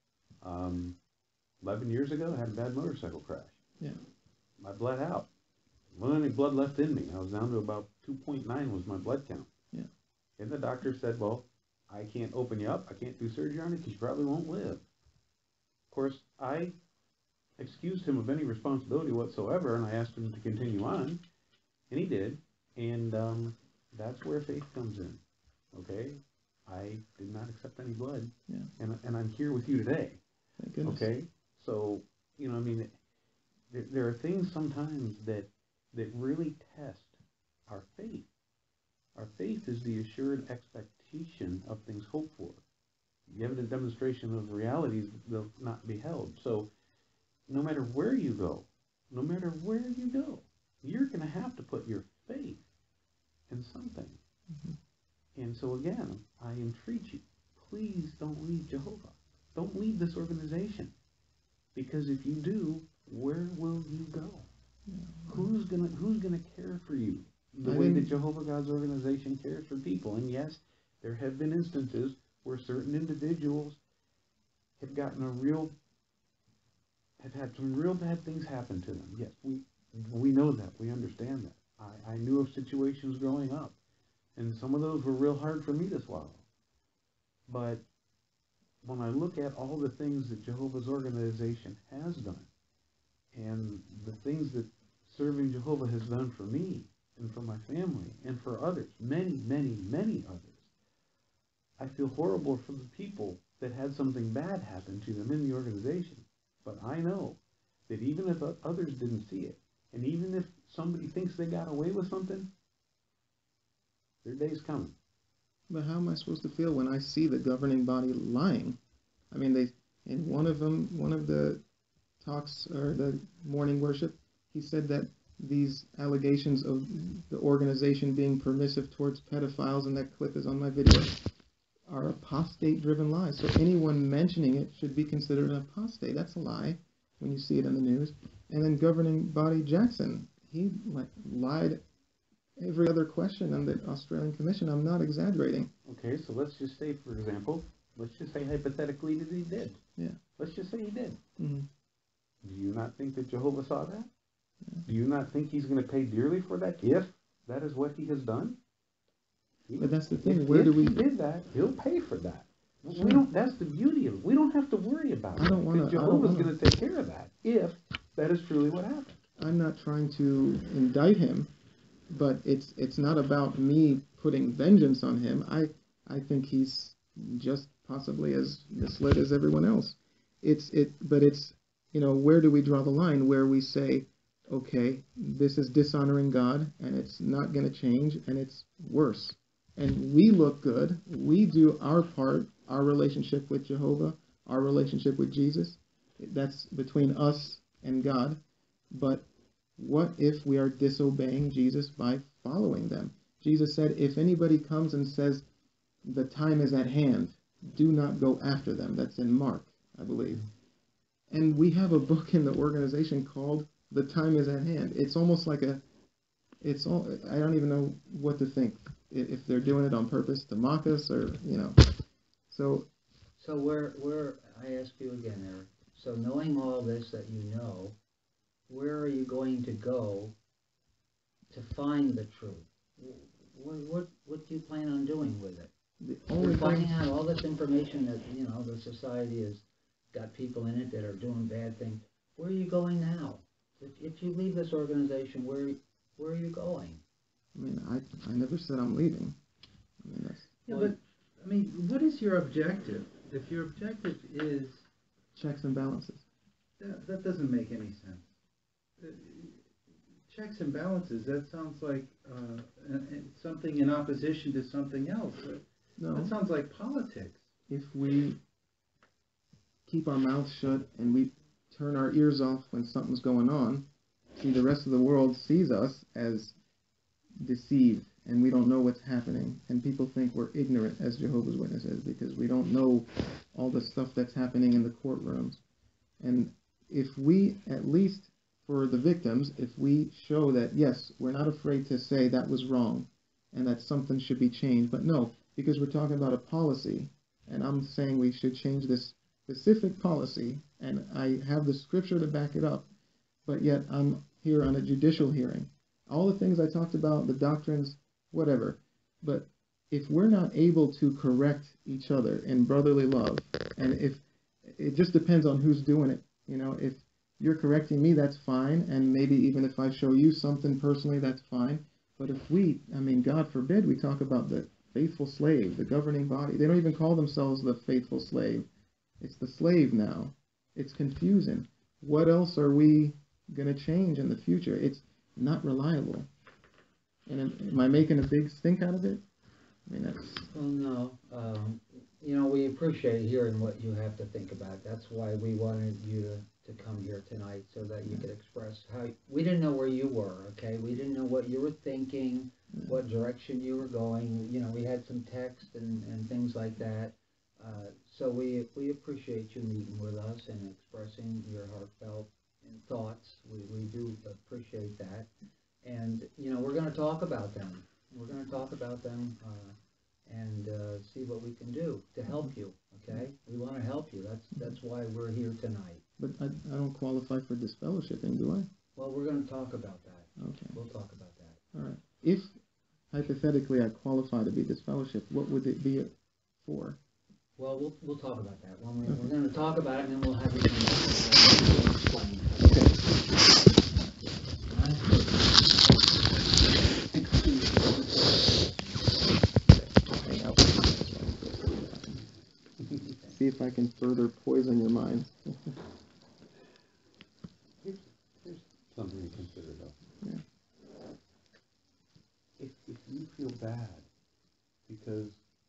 D: 11 years ago, I had a bad motorcycle crash.
A: Yeah.
D: I bled out. Wasn't any blood left in me. I was down to about 2.9 was my blood count.
A: Yeah.
D: And the doctor said, well, I can't open you up. I can't do surgery on it because you probably won't live. Of course, I excused him of any responsibility whatsoever, and I asked him to continue on, and he did. And that's where faith comes in. Okay? I did not accept any blood.
A: Yeah.
D: And I'm here with you today.
A: Thank goodness.
D: Okay? So, you know, I mean, there are things sometimes that really test our faith. Our faith is the assured expectation of things hoped for. The evident demonstration of realities that will not be held. So, no matter where you go, you're going to have to put your faith in something. Mm-hmm. And so again, I entreat you, please don't leave Jehovah. Don't leave this organization. Because if you do, where will you go? Yeah. Who's gonna care for you the way that Jehovah God's organization cares for people? And yes, there have been instances where certain individuals have had some real bad things happen to them. Yes, we know that. We understand that. I knew of situations growing up, and some of those were real hard for me to swallow. But when I look at all the things that Jehovah's organization has done, and the things that serving Jehovah has done for me, and for my family, and for others, many, many, many others, I feel horrible for the people that had something bad happen to them in the organization. But I know that even if others didn't see it, and even if somebody thinks they got away with something, their day's coming.
A: But how am I supposed to feel when I see the governing body lying? I mean, they in one of the talks or the morning worship, he said that these allegations of the organization being permissive towards pedophiles, and that clip is on my video, are apostate-driven lies. So anyone mentioning it should be considered an apostate. That's a lie when you see it in the news. And then governing body Jackson, he lied every other question on the Australian Commission. I'm not exaggerating.
D: Okay, so let's just say, for example, let's just say hypothetically that he did.
A: Yeah.
D: Let's just say he did.
A: Mm-hmm.
D: Do you not think that Jehovah saw that? Yeah. Do you not think he's going to pay dearly for that if that is what he has done?
A: But that's the thing.
D: If he did that, he'll pay for that. Sure. We don't. That's the beauty of it. We don't have to worry about it. Because Jehovah's going to take care of that if that is truly what happened.
A: I'm not trying to indict him, but it's not about me putting vengeance on him. I think he's just possibly as misled as everyone else. But it's where do we draw the line where we say, okay, this is dishonoring God and it's not going to change and it's worse. And we look good. We do our part, our relationship with Jehovah, our relationship with Jesus. That's between us and God. But what if we are disobeying Jesus by following them? Jesus said, if anybody comes and says, the time is at hand, do not go after them. That's in Mark, I believe. And we have a book in the organization called The Time is at Hand. It's almost like I don't even know what to think. If they're doing it on purpose to mock us or, So
G: where I ask you again, Eric, so knowing all this that you know, where are you going to go to find the truth? What do you plan on doing with it? You're finding out all this information that, the society has got people in it that are doing bad things. Where are you going now? If you leave this organization, where are you going?
A: I mean, I never said I'm leaving.
C: What is your objective? If your objective is
A: checks and balances,
C: that doesn't make any sense. Checks and balances, that sounds like something in opposition to something else.
A: No.
C: That sounds like politics.
A: If we keep our mouths shut and we turn our ears off when something's going on, see, the rest of the world sees us as deceived and we don't know what's happening, and people think we're ignorant as Jehovah's Witnesses because we don't know all the stuff that's happening in the courtrooms. And if we, at least for the victims, if we show that, yes, we're not afraid to say that was wrong and that something should be changed, but no, because we're talking about a policy, and I'm saying we should change this specific policy, and I have the scripture to back it up, but yet I'm here on a judicial hearing. All the things I talked about, the doctrines, whatever, but if we're not able to correct each other in brotherly love, and if it just depends on who's doing it, if you're correcting me, that's fine, and maybe even if I show you something personally, that's fine, but if God forbid, we talk about the faithful slave, the governing body, they don't even call themselves the faithful slave. It's the slave now. It's confusing. What else are we going to change in the future? It's not reliable. And am I making a big stink out of it?
G: Well, no. We appreciate hearing what you have to think about. That's why we wanted you to come here tonight so that you could express how... We didn't know where you were, okay? We didn't know what you were thinking, what direction you were going. We had some text and things like that. So we appreciate you meeting with us and expressing your heartfelt thoughts. We do appreciate that. And, we're going to talk about them. We're going to talk about them and see what we can do to help you, okay? We want to help you. That's why we're here tonight.
A: But I don't qualify for disfellowshipping, do I?
G: Well, we're going to talk about that.
A: Okay.
G: We'll talk about that.
A: All right. If, hypothetically, I qualify to be disfellowshipped, what would it be for?
G: Well, we'll talk about that. We're going to talk about it, and then we'll have you come back and explain.
A: See if I can further poison your mind.
D: Here's something to consider, though.
A: Yeah.
D: If you feel bad because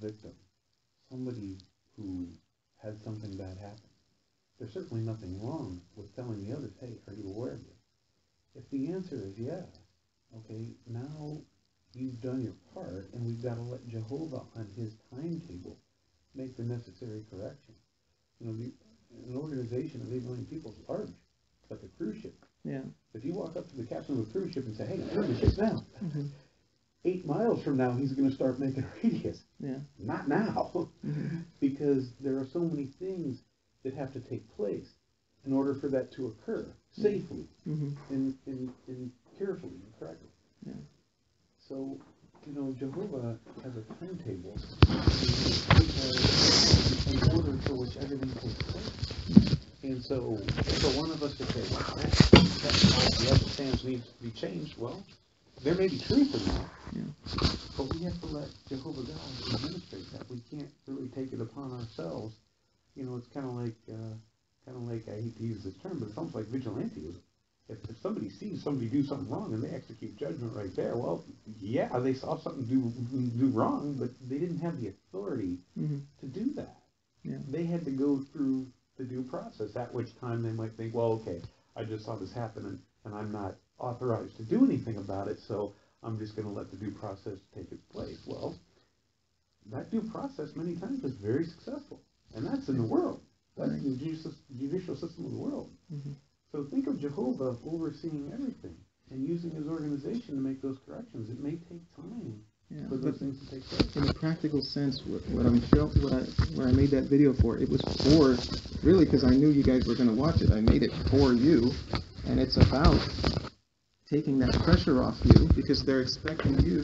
E: victim, somebody who had something bad happen, there's certainly nothing wrong with telling the others, hey, are you aware of this? If the answer is yeah, okay, now you've done your part, and we've got to let Jehovah on his timetable make the necessary correction. You know, an organization of 8 million people is large, like a cruise ship.
A: Yeah.
E: If you walk up to the captain of a cruise ship and say, hey, turn the ship down, 8 miles from now, he's going to start making a radius.
A: Yeah.
E: Not now, because there are so many things that have to take place in order for that to occur safely and carefully and correctly.
A: Yeah.
E: So, you know, Jehovah has a timetable in order for which everything takes place. And so, for one of us to say, wow, the other stands needs to be changed, well, there may be truth in that.
A: Yeah.
E: But we have to let Jehovah God administrate that. We can't really take it upon ourselves. You know, it's kind of like, I hate to use this term, but it's almost like vigilantism. If somebody sees somebody do something wrong and they execute judgment right there, well, yeah, they saw something do wrong, but they didn't have the authority to do that.
A: Yeah.
E: They had to go through the due process, at which time they might think, well, okay, I just saw this happen and I'm not authorized to do anything about it, so I'm just going to let the due process take its place. Well, that due process many times is very successful, and that's in the world. That's the judicial system of the world. So think of Jehovah overseeing everything and using his organization to make those corrections. It may take time for those things to take place.
A: In a practical sense, where I made that video for, it was for, really, because I knew you guys were going to watch it. I made it for you, and it's about taking that pressure off you, because they're expecting you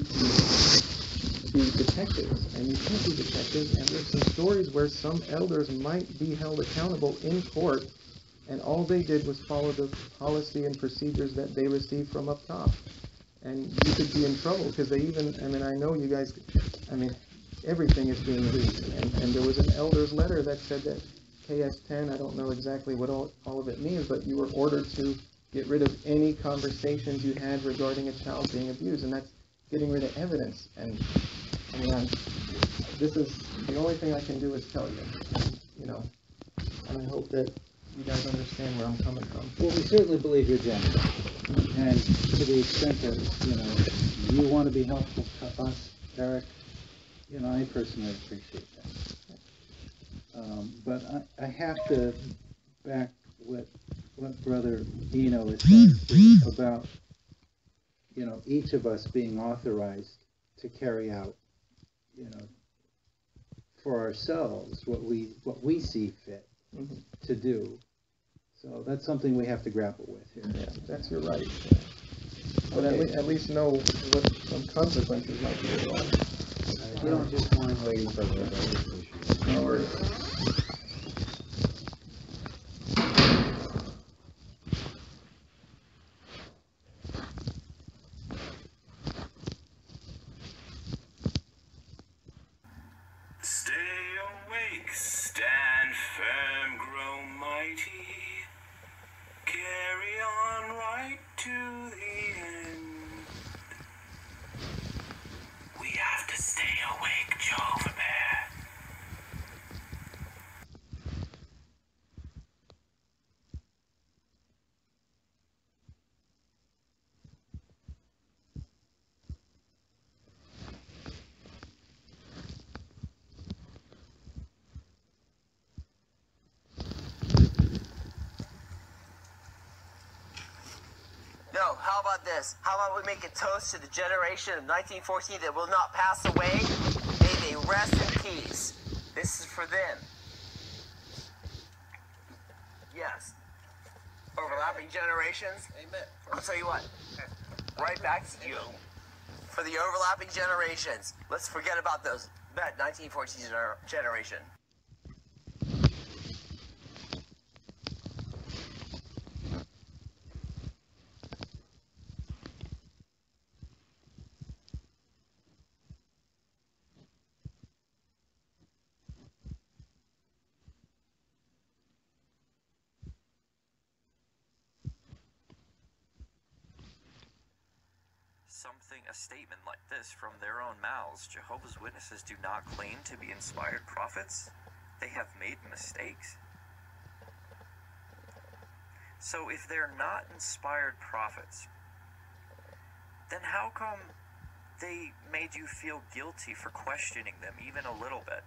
A: to be detectives, and you can't be detectives. And there's some stories where some elders might be held accountable in court, and all they did was follow the policy and procedures that they received from up top. And you could be in trouble, because they even, I mean, I know you guys, I mean, everything is being leaked. And there was an elder's letter that said that KS10, I don't know exactly what all of it means, but you were ordered to get rid of any conversations you had regarding a child being abused, and that's getting rid of evidence. And I mean, this is the only thing I can do is tell you, you know, and I hope that you guys understand where I'm coming from.
C: Well, we certainly believe you're genuine, and to the extent that, you know, you want to be helpful to us, Eric, you know, I personally appreciate that. But I have to back what Brother Eno is saying about, you know, each of us being authorized to carry out, you know, for ourselves what we see fit to do. So that's something we have to grapple with here.
A: Yeah, that's your right. Yeah. But at least know what some consequences might be involved.
C: You don't just mind waiting for the issue.
A: No worries.
H: Stay awake, stand firm, grow mighty, carry on right to the end. We have to stay awake, Jehovah Bear.
I: No, how about this? How about we make a toast to the generation of 1914 that will not pass away? May they rest in peace. This is for them. Yes. Overlapping generations? Amen. I'll tell you what. Right back to you. For the overlapping generations, let's forget about that 1914 generation.
J: a statement like this from their own mouths. Jehovah's Witnesses do not claim to be inspired prophets. They have made mistakes. So if they're not inspired prophets, then how come they made you feel guilty for questioning them even a little bit?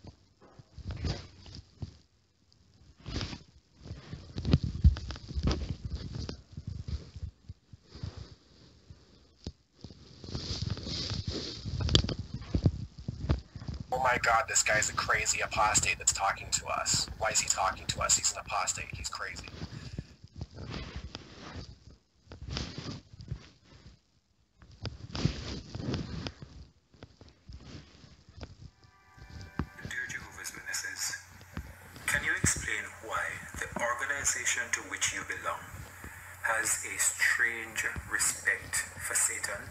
K: Oh my God, this guy's a crazy apostate that's talking to us. Why is he talking to us? He's an apostate. He's crazy.
H: Dear Jehovah's Witnesses, can you explain why the organization to which you belong has a strange respect for Satan?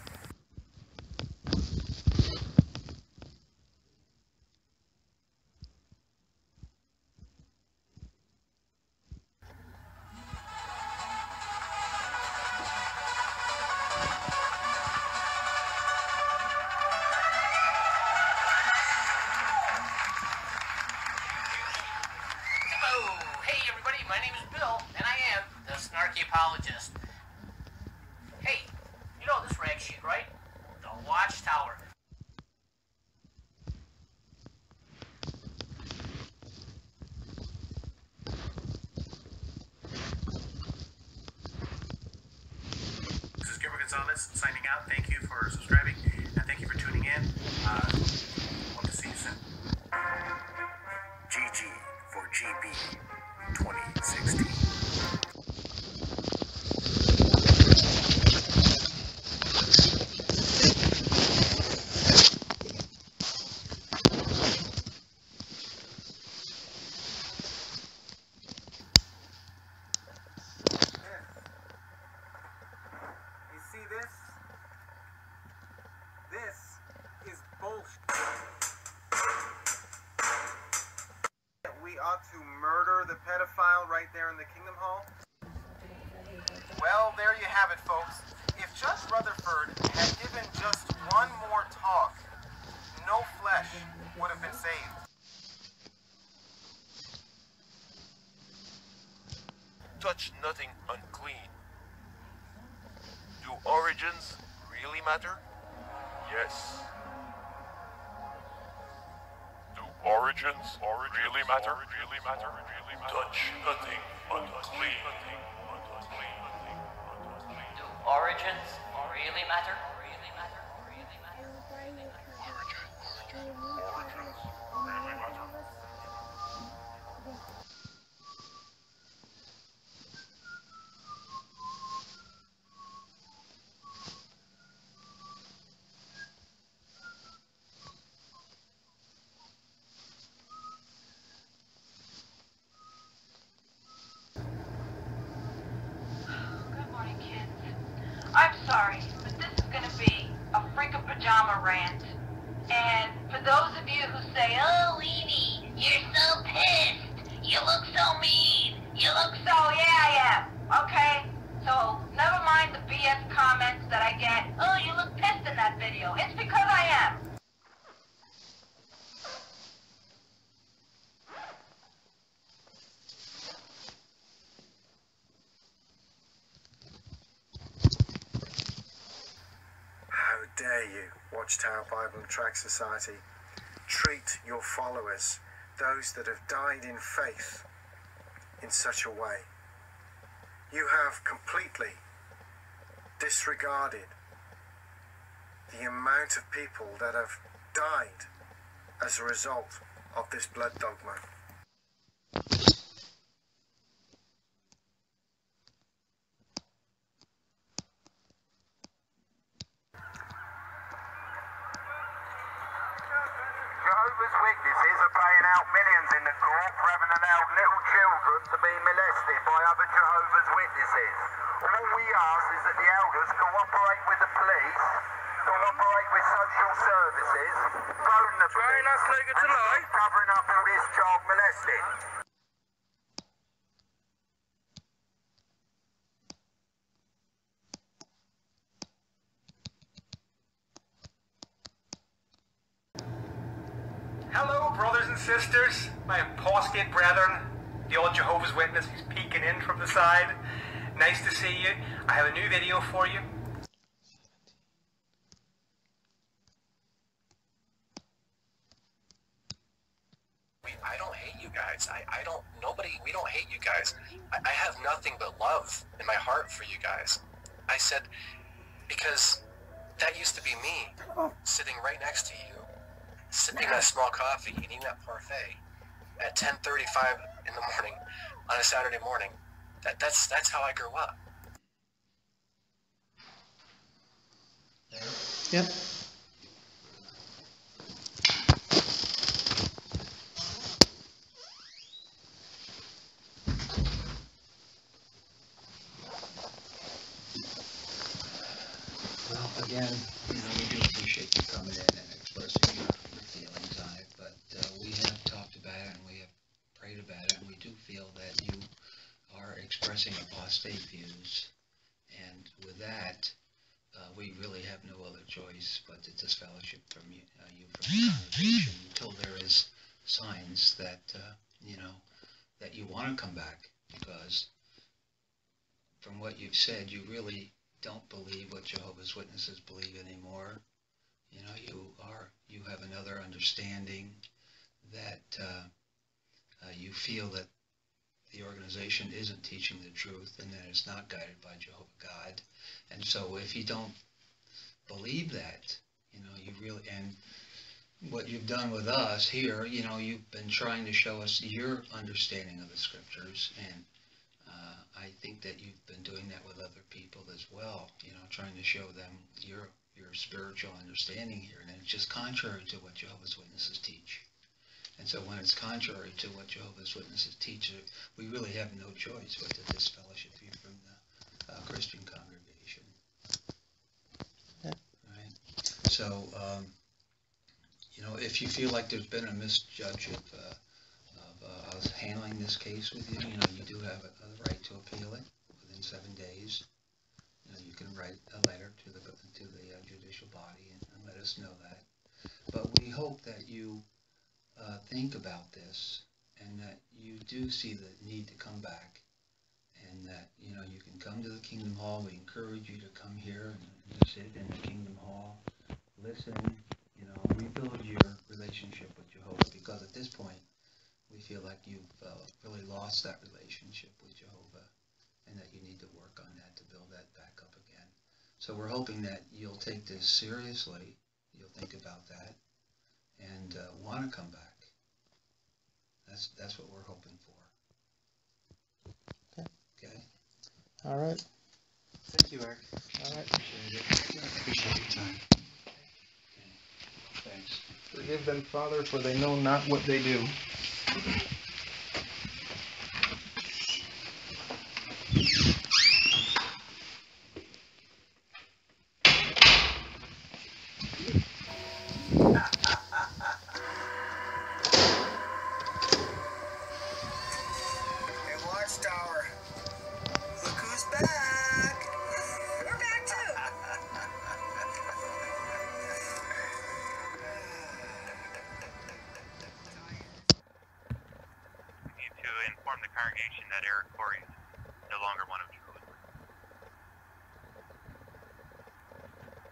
I: My name is Bill, and I am the Snarky Apologist. Hey, you know this rag sheet, right? The Watchtower.
L: This is Gilbert Gonzalez signing out. Thank you for subscribing, and thank you for tuning in. Hope to see you soon.
H: GG for GB 2016.
L: You see this? This is bullshit. We ought to murder the pedophile right there in the Kingdom Hall? Well, there you have it, folks. If Judge Rutherford had given just one more talk, no flesh would have been saved.
M: Touch nothing unclean. Do origins really matter? Yes. Do origins really matter? Touch nothing unclean.
I: Do origins really matter?
N: I'm sorry, but this is going to be a freaking pajama rant. And for those of you who say, oh, Edie, you're so pissed. You look so mean. You look so, yeah, I am. Okay? So never mind the BS comments that I get. Oh, you look pissed in that video. It's because I am.
H: How dare you, Watchtower Bible and Tract Society, treat your followers, those that have died in faith, in such a way. You have completely disregarded the amount of people that have died as a result of this blood dogma.
O: Jehovah's Witnesses are paying out millions in the court for having allowed little children to be molested by other Jehovah's Witnesses. All we ask is that the elders cooperate with the police, cooperate with social services, phone the police, and stop covering up all this child molesting.
L: brothers and sisters, my apostate brethren, the old Jehovah's Witness who's peeking in from the side. Nice to see you. I have a new video for you.
K: I don't hate you guys. We don't hate you guys. I have nothing but love in my heart for you guys. I said, because that used to be me, sitting right next to you, sipping that small coffee, eating that parfait at 10:35 in the morning on a Saturday morning. That's how I grew up.
A: Yep.
F: Well, again, we do appreciate you coming in and expressing your feelings on it, but we have talked about it and we have prayed about it, and we do feel that you are expressing apostate views, and with that, we really have no other choice but to disfellowship from you from the congregation until there is signs that that you want to come back, because from what you've said, you really don't believe what Jehovah's Witnesses believe anymore. You have another understanding that you feel that the organization isn't teaching the truth and that it's not guided by Jehovah God. And so if you don't believe that, you really, and what you've done with us here, you've been trying to show us your understanding of the scriptures, and I think that you've been doing that with other people as well, trying to show them your spiritual understanding here, and it's just contrary to what Jehovah's Witnesses teach. And so when it's contrary to what Jehovah's Witnesses teach, we really have no choice but to disfellowship you from the Christian congregation.
A: Yeah.
F: Right? So, if you feel like there's been a misjudge of us handling this case with you, you do have a right to appeal it within 7 days. You can write a letter to the judicial body and let us know that. But we hope that you think about this, and that you do see the need to come back, and that you can come to the Kingdom Hall. We encourage you to come here and sit in the Kingdom Hall, listen, rebuild your relationship with Jehovah, because at this point we feel like you've really lost that relationship with Jehovah, and that you need to work on that to build that back up again. So we're hoping that you'll take this seriously, you'll think about that, and want to come back. That's what we're hoping for.
A: Okay.
F: Okay.
A: All right.
F: Thank you, Eric.
A: All right.
F: Appreciate it. Appreciate your time. Okay. Thanks.
A: Forgive them, Father, for they know not what they do.
H: Hey, Watchtower. Look who's back. We're back too.
P: Need to inform the congregation that Eric Corey is no longer one of Jehovah's Witnesses.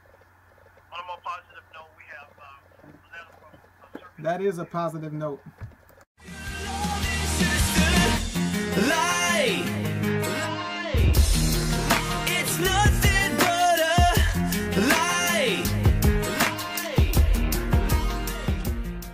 P: On a more positive note, we have
L: That is a positive note.